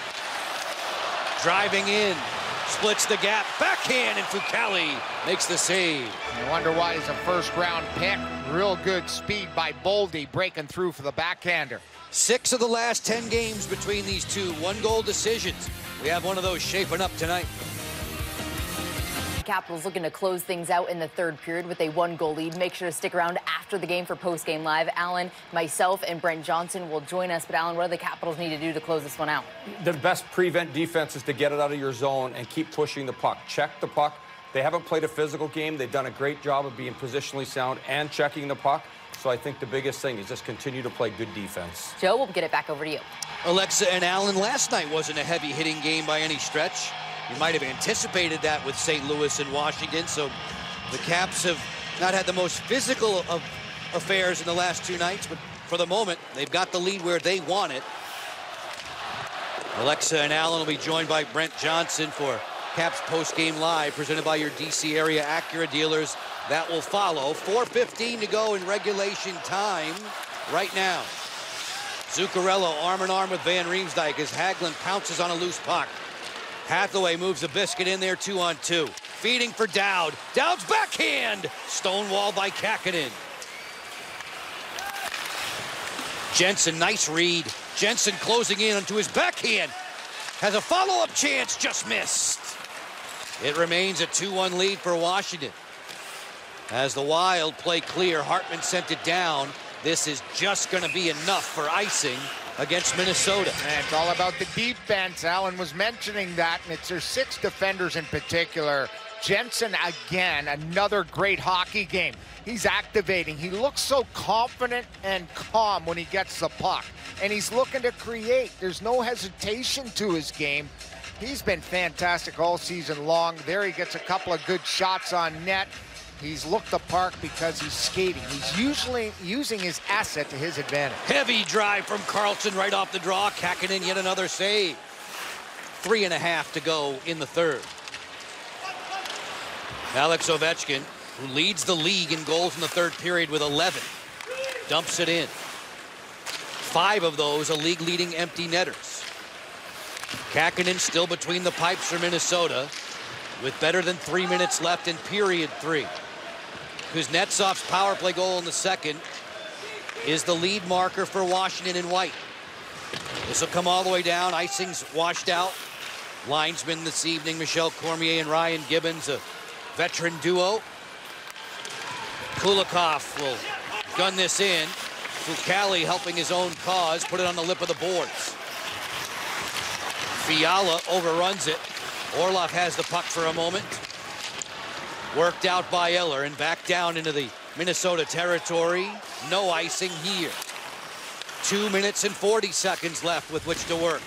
Driving in, splits the gap, backhand, and Fucale makes the save. I wonder why he's a first-round pick. Real good speed by Boldy, breaking through for the backhander. 6 of the last 10 games between these two, 1-goal decisions. We have one of those shaping up tonight. Capitals looking to close things out in the third period with a 1-goal lead. Make sure to stick around after the game for post-game live. Alan, myself, and Brent Johnson will join us. But Alan, what do the Capitals need to do to close this one out? The best prevent defense is to get it out of your zone and keep pushing the puck. Check the puck. They haven't played a physical game. They've done a great job of being positionally sound and checking the puck. So I think the biggest thing is just continue to play good defense. Joe, we'll get it back over to you. Alexa and Alan, last night wasn't a heavy-hitting game by any stretch. You might have anticipated that with St. Louis and Washington, so the Caps have not had the most physical of affairs in the last 2 nights, but for the moment, they've got the lead where they want it. Alexa and Alan will be joined by Brent Johnson for Caps Post-Game Live, presented by your DC area Acura dealers. That will follow. 4:15 to go in regulation time right now. Zuccarello arm-in-arm with Van Riemsdyk as Hagelin pounces on a loose puck. Hathaway moves the biscuit in there 2-on-2. Feeding for Dowd. Dowd's backhand! Stonewalled by Kähkönen. Jensen, nice read. Jensen closing in onto his backhand. Has a follow-up chance, just missed. It remains a 2-1 lead for Washington. As the Wild play clear, Hartman sent it down. This is just going to be enough for icing against Minnesota. And it's all about the defense. Alan was mentioning that, and it's their 6 defenders in particular. Jensen, again, another great hockey game. He's activating. He looks so confident and calm when he gets the puck. And he's looking to create. There's no hesitation to his game. He's been fantastic all season long. There he gets a couple of good shots on net. He's looked the park because he's skating. He's usually using his asset to his advantage. Heavy drive from Carlson right off the draw. Kähkönen yet another save. 3.5 to go in the third. Alex Ovechkin, who leads the league in goals in the third period with 11, dumps it in. 5 of those are league-leading empty netters. Kähkönen still between the pipes for Minnesota. with better than 3 minutes left in period 3. Kuznetsov's power play goal in the second is the lead marker for Washington in white. This will come all the way down. Icing's washed out. Linesmen this evening, Michel Cormier and Ryan Gibbons, a veteran duo. Kulikov will gun this in. Fucale helping his own cause, put it on the lip of the boards. Fiala overruns it. Orlov has the puck for a moment. Worked out by Eller and back down into the Minnesota territory. No icing here. 2 minutes and 40 seconds left with which to work.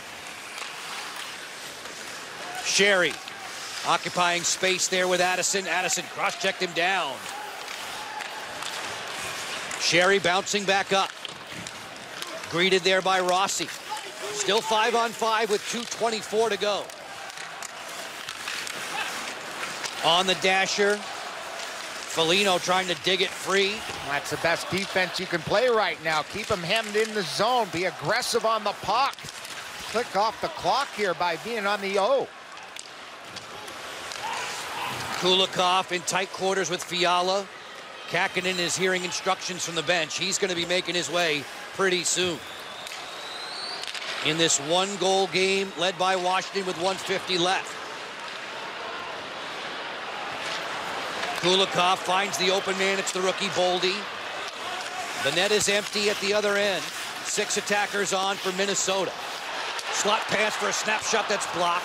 Sherry occupying space there with Addison. Addison cross-checked him down. Sherry bouncing back up. Greeted there by Rossi. Still 5-on-5 with 2:24 to go. On the dasher. Foligno trying to dig it free. That's the best defense you can play right now. Keep him hemmed in the zone. Be aggressive on the puck. Click off the clock here by being on the O. Kulikov in tight quarters with Fiala. Kakinen is hearing instructions from the bench. He's going to be making his way pretty soon. In this 1-goal game led by Washington with 1:50 left. Kulikov finds the open man. It's the rookie Boldy. The net is empty at the other end. 6 attackers on for Minnesota. Slot pass for a snapshot that's blocked.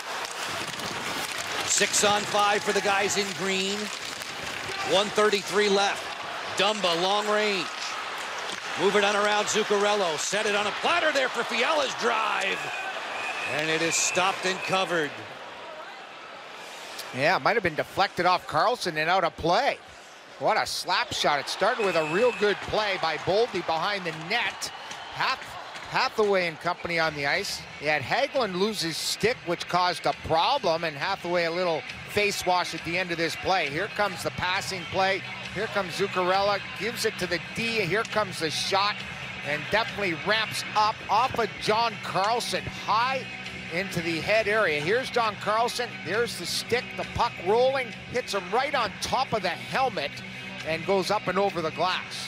6-on-5 for the guys in green. 1:33 left. Dumba, long range. Move it on around Zuccarello. Set it on a platter there for Fiala's drive. And it is stopped and covered. Yeah, it might have been deflected off Carlson and out of play. What a slap shot. It started with a real good play by Boldy behind the net. Hathaway and company on the ice. He had Hagelin lose his stick, which caused a problem, and Hathaway a little face wash at the end of this play. Here comes the passing play. Here comes Zuccarello, gives it to the D. Here comes the shot, and definitely ramps up off of John Carlson, high into the head area. Here's John Carlson. There's the stick, the puck rolling, hits him right on top of the helmet, and goes up and over the glass.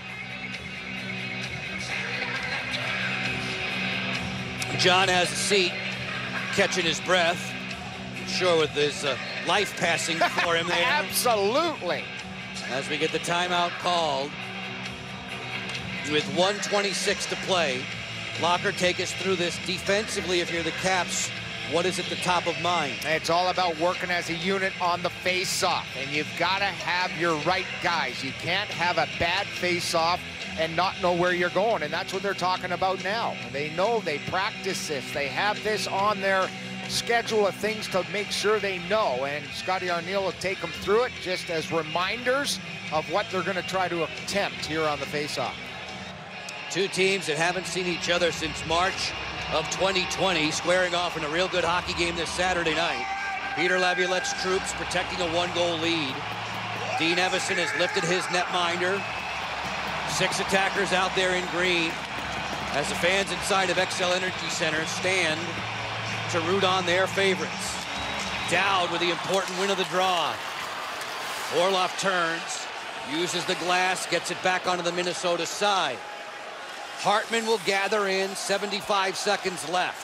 John has a seat, catching his breath. Sure, with his life passing for him there. Absolutely. As we get the timeout called, with 1:26 to play. Locker, take us through this defensively. If you're the Caps, what is at the top of mind? It's all about working as a unit on the face-off, and you've got to have your right guys. You can't have a bad face-off and not know where you're going, and that's what they're talking about now. They know, they practice this. They have this on their schedule of things to make sure they know, and Scotty Arniel will take them through it just as reminders of what they're going to try to attempt here on the face-off. Two teams that haven't seen each other since March of 2020, squaring off in a real good hockey game this Saturday night. Peter Laviolette's troops protecting a 1-goal lead. Dean Evason has lifted his netminder. 6 attackers out there in green as the fans inside of XL Energy Center stand to root on their favorites. Dowd with the important win of the draw. Orlov turns, uses the glass, gets it back onto the Minnesota side. Hartman will gather in, 75 seconds left.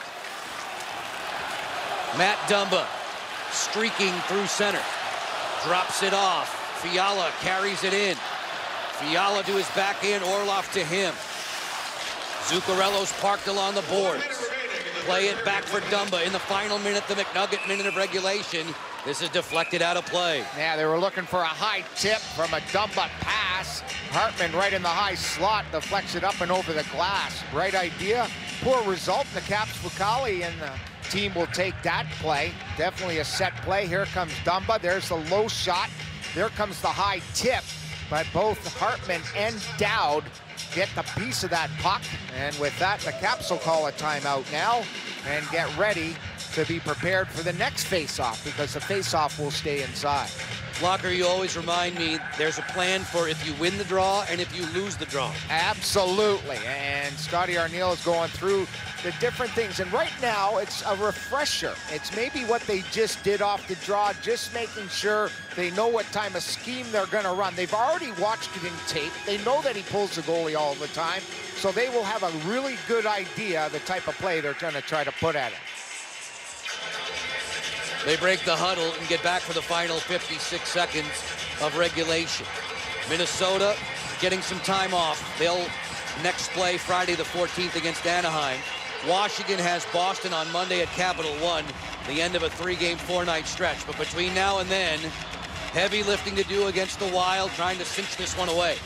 Matt Dumba streaking through center. Drops it off. Fiala carries it in. Fiala to his backhand, Orlov to him. Zuccarello's parked along the boards. Play it back for Dumba in the final minute, the McNugget minute of regulation. This is deflected out of play. Yeah, they were looking for a high tip from a Dumba pass. Hartman right in the high slot, deflects it up and over the glass. Right idea, poor result. The Caps Fucale and the team will take that play. Definitely a set play. Here comes Dumba. There's the low shot. There comes the high tip. But both Hartman and Dowd get the piece of that puck. And with that, the Caps will call a timeout now and get ready to be prepared for the next face-off, because the face-off will stay inside. Blocker, you always remind me there's a plan for if you win the draw and if you lose the draw. Absolutely, and Scotty Arniel is going through the different things, and right now it's a refresher. It's maybe what they just did off the draw, just making sure they know what type of scheme they're going to run. They've already watched it in tape. They know that he pulls the goalie all the time, so they will have a really good idea of the type of play they're going to try to put at it. They break the huddle and get back for the final 56 seconds of regulation. Minnesota getting some time off. They'll next play Friday the 14th against Anaheim. Washington has Boston on Monday at Capital One, the end of a 3-game, 4-night stretch. But between now and then, heavy lifting to do against the Wild, trying to cinch this one away.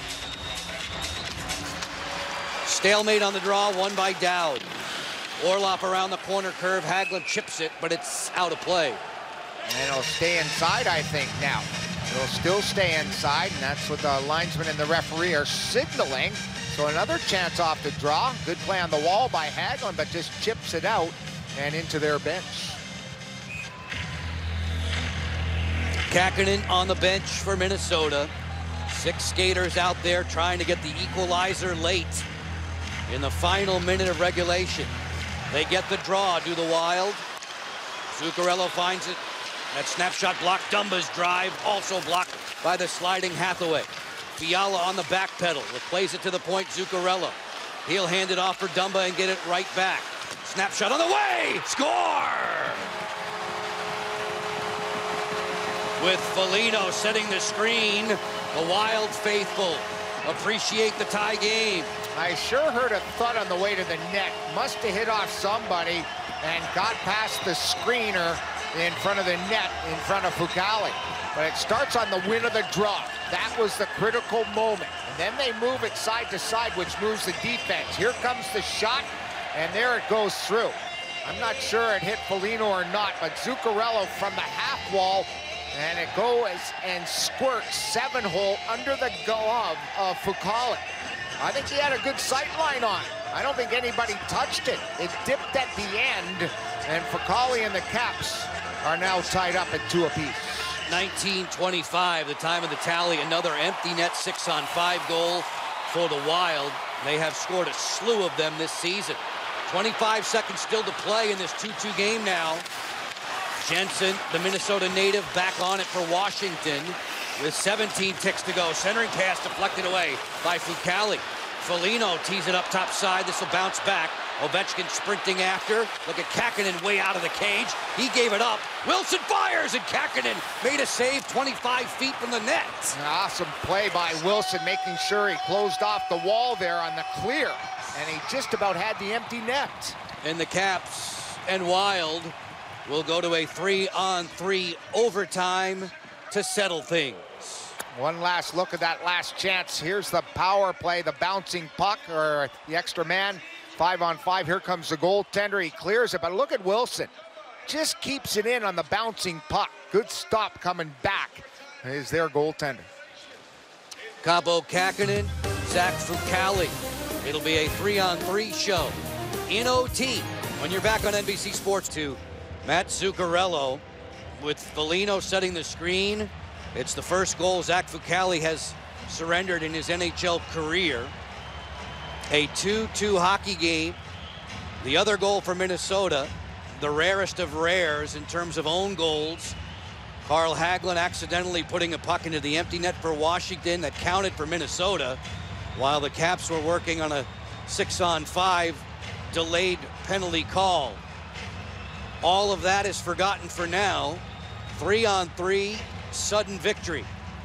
Stalemate on the draw, won by Dowd. Orlov around the corner curve. Hagelin chips it, but it's out of play. And it'll stay inside, I think, now. It'll still stay inside, and that's what the linesman and the referee are signaling. So another chance off the draw. Good play on the wall by Hagelin, but just chips it out and into their bench. Kähkönen on the bench for Minnesota. 6 skaters out there trying to get the equalizer late in the final minute of regulation. They get the draw, do the Wild. Zuccarello finds it. That snapshot blocked. Dumba's drive, also blocked by the sliding Hathaway. Fiala on the back pedal, plays it to the point, Zuccarello. He'll hand it off for Dumba and get it right back. Snapshot on the way, score! With Foligno setting the screen, the Wild faithful appreciate the tie game. I sure heard a thud on the way to the net. Must have hit off somebody and got past the screener in front of the net, in front of Fucale. But it starts on the win of the draw. That was the critical moment. And then they move it side to side, which moves the defense. Here comes the shot, and there it goes through. I'm not sure it hit Foligno or not, but Zuccarello from the half wall, and it goes and squirts 7-hole under the glove of Fucale. I think he had a good sight line on it. I don't think anybody touched it. It dipped at the end, and Fucale and the Caps are now tied up at 2 apiece. 19:25, the time of the tally. Another empty net 6-on-5 goal for the Wild. They have scored a slew of them this season. 25 seconds still to play in this 2-2 game now. Jensen, the Minnesota native, back on it for Washington with 17 ticks to go. Centering pass deflected away by Fucale. Foligno tees it up top side. This will bounce back. Ovechkin sprinting after. Look at Kähkönen way out of the cage. He gave it up. Wilson fires, and Kähkönen made a save 25 feet from the net. An awesome play by Wilson, making sure he closed off the wall there on the clear. And he just about had the empty net. And the Caps and Wild will go to a 3-on-3 overtime to settle things. One last look at that last chance. Here's the power play, the bouncing puck, or the extra man. 5-on-5, here comes the goaltender. He clears it, but look at Wilson. Just keeps it in on the bouncing puck. Good stop coming back is their goaltender. Kaapo Kähkönen, Zach Fucale. It'll be a 3-on-3 show in OT when you're back on NBC Sports 2. Matt Zuccarello with Foligno setting the screen. It's the first goal Zach Fucale has surrendered in his NHL career. A 2-2 hockey game. The other goal for Minnesota, the rarest of rares in terms of own goals. Carl Hagelin accidentally putting a puck into the empty net for Washington that counted for Minnesota, while the Caps were working on a 6-on-5 delayed penalty call. All of that is forgotten for now. 3-on-3 sudden victory.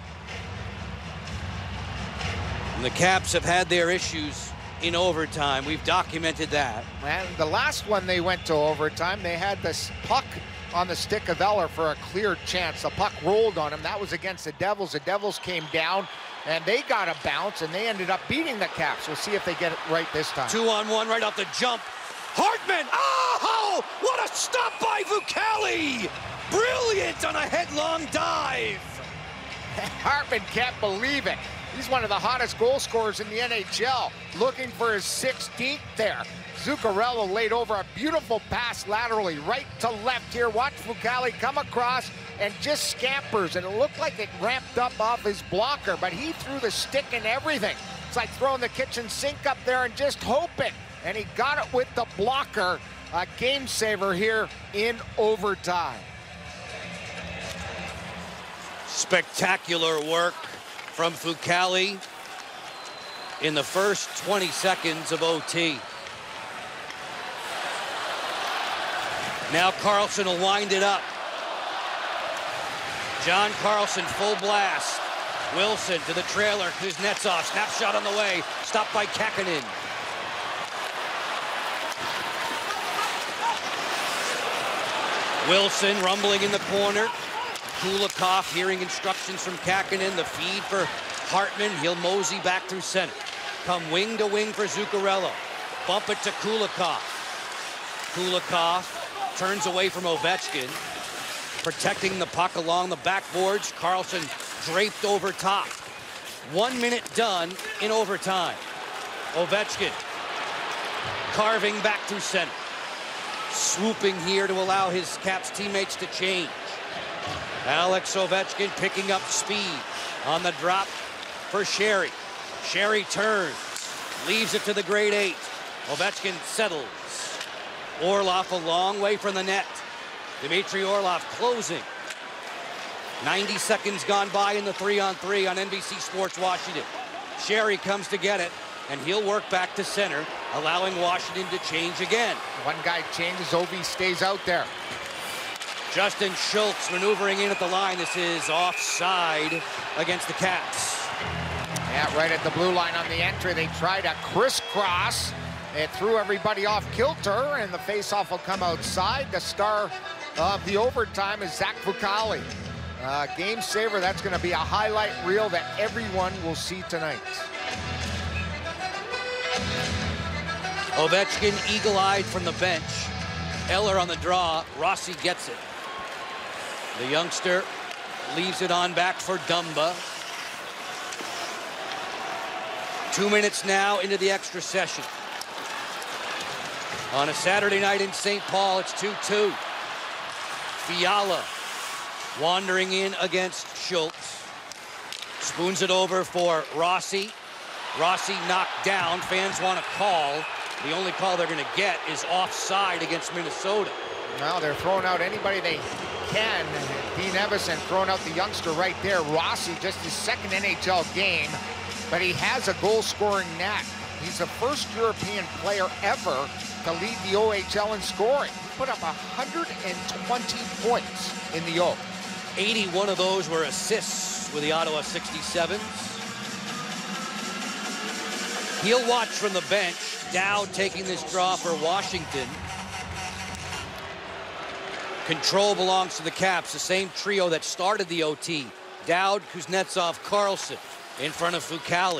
And the Caps have had their issues in overtime. We've documented that. And the last one they went to overtime, they had this puck on the stick of Eller for a clear chance. The puck rolled on him. That was against the Devils. The Devils came down, and they got a bounce, and they ended up beating the Caps. We'll see if they get it right this time. 2-on-1 right off the jump. Hartman! Oh! What a stop by Fucale! Brilliant on a headlong dive. Hartman can't believe it. He's one of the hottest goal scorers in the NHL, looking for his 16th there. Zuccarello laid over a beautiful pass laterally, right to left here. Watch Fucale come across and just scampers, and it looked like it ramped up off his blocker, but he threw the stick and everything. It's like throwing the kitchen sink up there and just hoping, and he got it with the blocker. A game saver here in overtime. Spectacular work from Fucale in the first 20 seconds of OT. Now Carlson will wind it up. John Carlson, full blast. Wilson to the trailer. Kuznetsov, snapshot on the way. Stopped by Kähkönen. Wilson rumbling in the corner. Kulikov hearing instructions from Kähkönen. The feed for Hartman. He'll mosey back through center. Come wing to wing for Zuccarello. Bump it to Kulikov. Kulikov turns away from Ovechkin. Protecting the puck along the backboards. Carlson draped over top. 1 minute done in overtime. Ovechkin carving back through center. Swooping here to allow his Caps teammates to change. Alex Ovechkin picking up speed on the drop for Sherry. Sherry turns, leaves it to the grade 8. Ovechkin settles. Orlov a long way from the net. Dmitry Orlov closing. 90 seconds gone by in the 3-on-3 on NBC Sports Washington. Sherry comes to get it, and he'll work back to center, allowing Washington to change again. One guy changes, Ovi stays out there. Justin Schultz maneuvering in at the line. This is offside against the Caps. Yeah, right at the blue line on the entry. They tried a crisscross. It threw everybody off kilter, and the faceoff will come outside. The star of the overtime is Zach Fucale. Game saver, that's going to be a highlight reel that everyone will see tonight. Ovechkin eagle-eyed from the bench. Eller on the draw. Rossi gets it. The youngster leaves it on back for Dumba. 2 minutes now into the extra session. On a Saturday night in St. Paul, it's 2-2. Fiala wandering in against Schultz. Spoons it over for Rossi. Rossi knocked down. Fans want a call. The only call they're going to get is offside against Minnesota. Well, they're throwing out anybody they can. Dean Evason throwing out the youngster right there. Rossi, just his second NHL game, but he has a goal-scoring knack. He's the first European player ever to lead the OHL in scoring. He put up 120 points in the O. 81 of those were assists with the Ottawa 67s. He'll watch from the bench. Dowd taking this draw for Washington. Control belongs to the Caps, the same trio that started the OT. Dowd, Kuznetsov, Carlson in front of Fucale.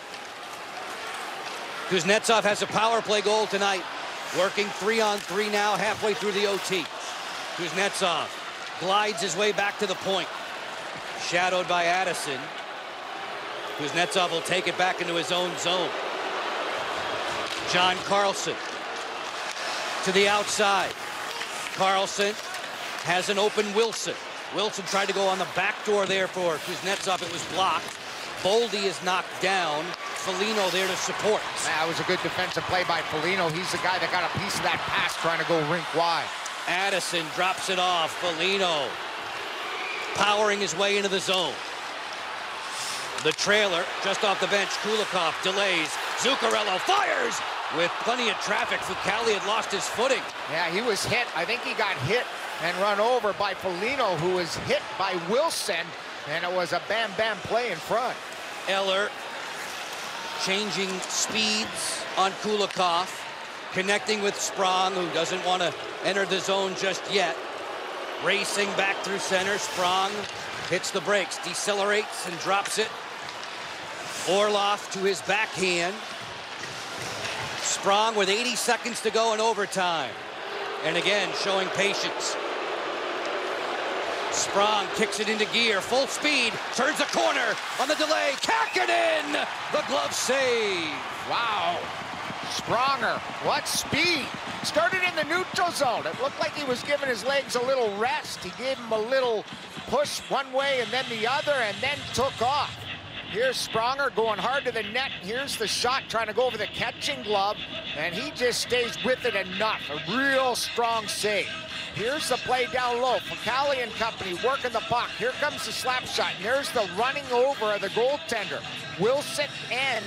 Kuznetsov has a power play goal tonight. Working 3-on-3 now, halfway through the OT. Kuznetsov glides his way back to the point. Shadowed by Addison. Kuznetsov will take it back into his own zone. John Carlson to the outside. Carlson has an open Wilson. Wilson tried to go on the back door there for Kuznetsov. It was blocked. Boldy is knocked down. Foligno there to support. That was a good defensive play by Foligno. He's the guy that got a piece of that pass trying to go rink wide. Addison drops it off. Foligno powering his way into the zone. The trailer just off the bench. Kulikov delays. Zuccarello fires with plenty of traffic. Fucale had lost his footing. Yeah, he was hit. I think he got hit and run over by Foligno, who was hit by Wilson, and it was a bam-bam play in front. Eller changing speeds on Kulikov, connecting with Sprong, who doesn't want to enter the zone just yet. Racing back through center. Sprong hits the brakes, decelerates and drops it. Orlov to his backhand. Sprong with 80 seconds to go in overtime. And again, showing patience. Sprong kicks it into gear, full speed, turns the corner on the delay. Kähkönen, the glove save. Wow. Spronger, what speed. Started in the neutral zone. It looked like he was giving his legs a little rest. He gave him a little push one way and then the other, and then took off. Here's Spronger going hard to the net. Here's the shot trying to go over the catching glove, and he just stays with it enough. A real strong save. Here's the play down low. Fucale and company working the puck. Here comes the slap shot, and there's the running over of the goaltender. Wilson and...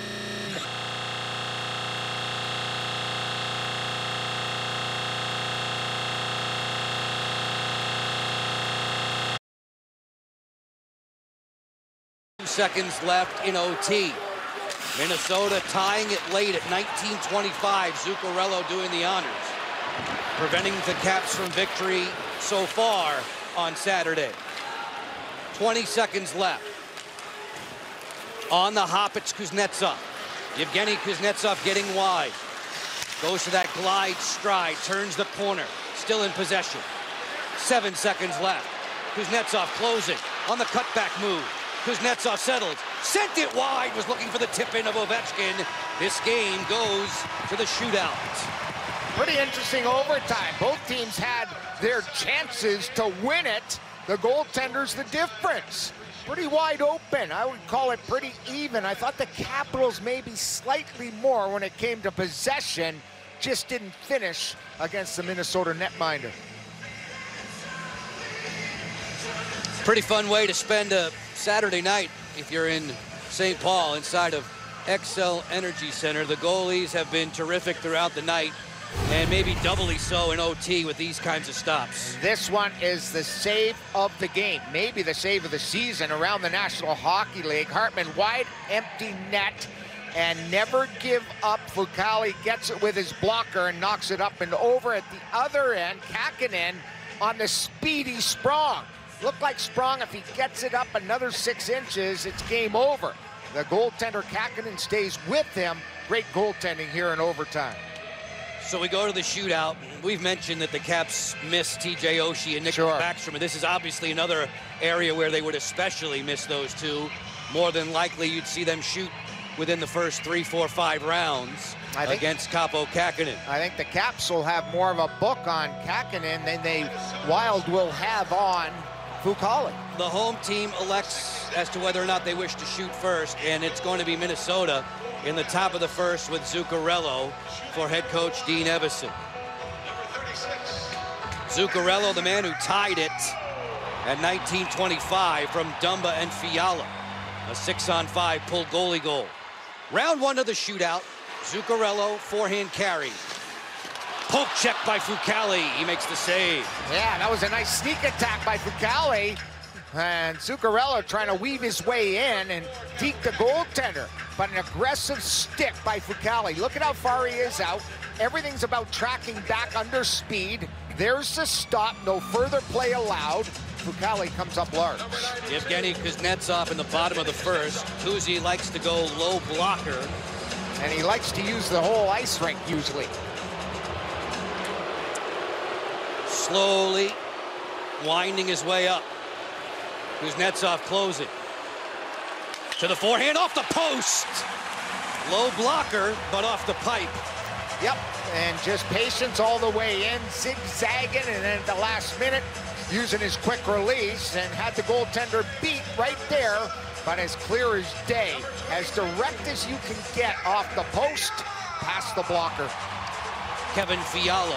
Seconds left in OT. Minnesota tying it late at 19:25. Zuccarello doing the honors, preventing the Caps from victory so far on Saturday. 20 seconds left. On the hop, it's Kuznetsov. Yevgeny Kuznetsov getting wide. Goes to that glide stride, turns the corner, still in possession. 7 seconds left. Kuznetsov closing on the cutback move. Kuznetsov settled, sent it wide, was looking for the tip-in of Ovechkin. This game goes to the shootout. Pretty interesting overtime. Both teams had their chances to win it. The goaltender's the difference. Pretty wide open. I would call it pretty even. I thought the Capitals maybe slightly more when it came to possession, just didn't finish against the Minnesota netminder. Pretty fun way to spend a Saturday night if you're in St. Paul inside of Xcel Energy Center. The goalies have been terrific throughout the night, and maybe doubly so in OT with these kinds of stops. This one is the save of the game, maybe the save of the season around the National Hockey League. Hartman wide empty net and never give up. Fucale gets it with his blocker and knocks it up and over. At the other end, Kähkönen on the speedy Sprong. Looked like Sprong, if he gets it up another 6 inches, it's game over. The goaltender Kähkönen stays with him. Great goaltending here in overtime. So we go to the shootout. We've mentioned that the Caps missed TJ Oshie and Nick Backstrom, and this is obviously another area where they would especially miss those two. More than likely, you'd see them shoot within the first 3, 4, 5 rounds against Kaapo Kähkönen. I think the Caps will have more of a book on Kähkönen than they Wild will have on Fucale. The home team elects as to whether or not they wish to shoot first, and it's going to be Minnesota in the top of the first with Zuccarello for head coach Dean Evason. Zuccarello, the man who tied it at 19:25 from Dumba and Fiala. A 6-on-5 pulled goalie goal. Round one of the shootout. Zuccarello, forehand carry. Poke check by Fucale. He makes the save. Yeah, that was a nice sneak attack by Fucale. And Zuccarello trying to weave his way in and deke the goaltender. But an aggressive stick by Fucale. Look at how far he is out. Everything's about tracking back under speed. There's the stop. No further play allowed. Fucale comes up large. Yevgeny Kuznetsov in the bottom of the first. Kuzi likes to go low blocker. And he likes to use the whole ice rink usually. Slowly winding his way up. Kuznetsov closing. To the forehand, off the post. Low blocker, but off the pipe. Yep, and just patience all the way in, zigzagging, and then at the last minute, using his quick release, and had the goaltender beat right there, but as clear as day, as direct as you can get off the post, past the blocker. Kevin Fiala.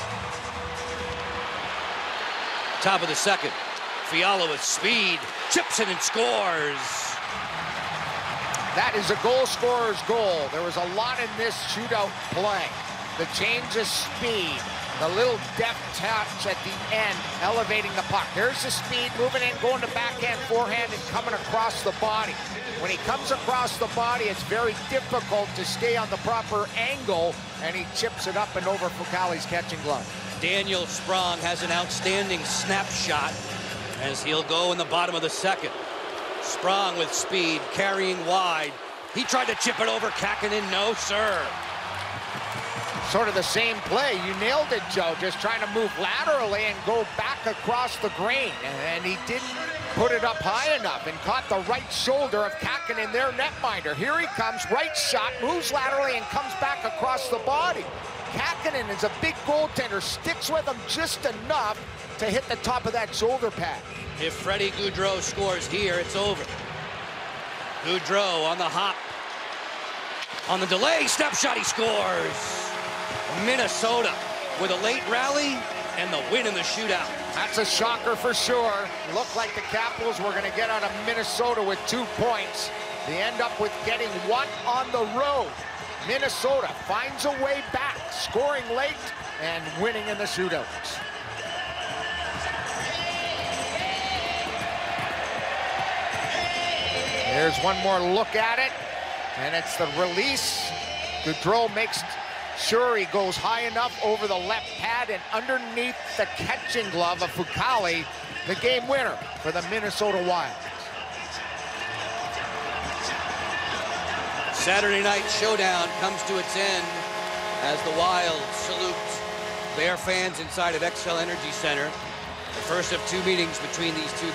Top of the second. Fiala with speed, chips it and scores. That is a goal scorer's goal. There was a lot in this shootout play. The change of speed, the little deft touch at the end, elevating the puck. There's the speed, moving in, going to backhand, forehand, and coming across the body. When he comes across the body, it's very difficult to stay on the proper angle, and he chips it up and over Fucale's catching glove. Daniel Sprong has an outstanding snapshot as he'll go in the bottom of the second. Sprong with speed, carrying wide. He tried to chip it over Kähkönen. No, sir. Sort of the same play. You nailed it, Joe. Just trying to move laterally and go back across the grain. And he didn't put it up high enough and caught the right shoulder of Kähkönen, their netminder. Here he comes, right shot, moves laterally and comes back across the body. Kähkönen is a big goaltender, sticks with him just enough to hit the top of that shoulder pad. If Freddie Gaudreau scores here, it's over. Gaudreau on the hop. On the delay, step shot, he scores. Minnesota with a late rally and the win in the shootout. That's a shocker for sure. Looked like the Capitals were going to get out of Minnesota with 2 points. They end up with getting 1 on the road. Minnesota finds a way back, scoring late and winning in the shootouts. Here's one more look at it, and it's the release. Gaudreau makes sure he goes high enough over the left pad and underneath the catching glove of Fucale, the game winner for the Minnesota Wild. Saturday night showdown comes to its end as the Wild salute their fans inside of XL Energy Center. The first of 2 meetings between these two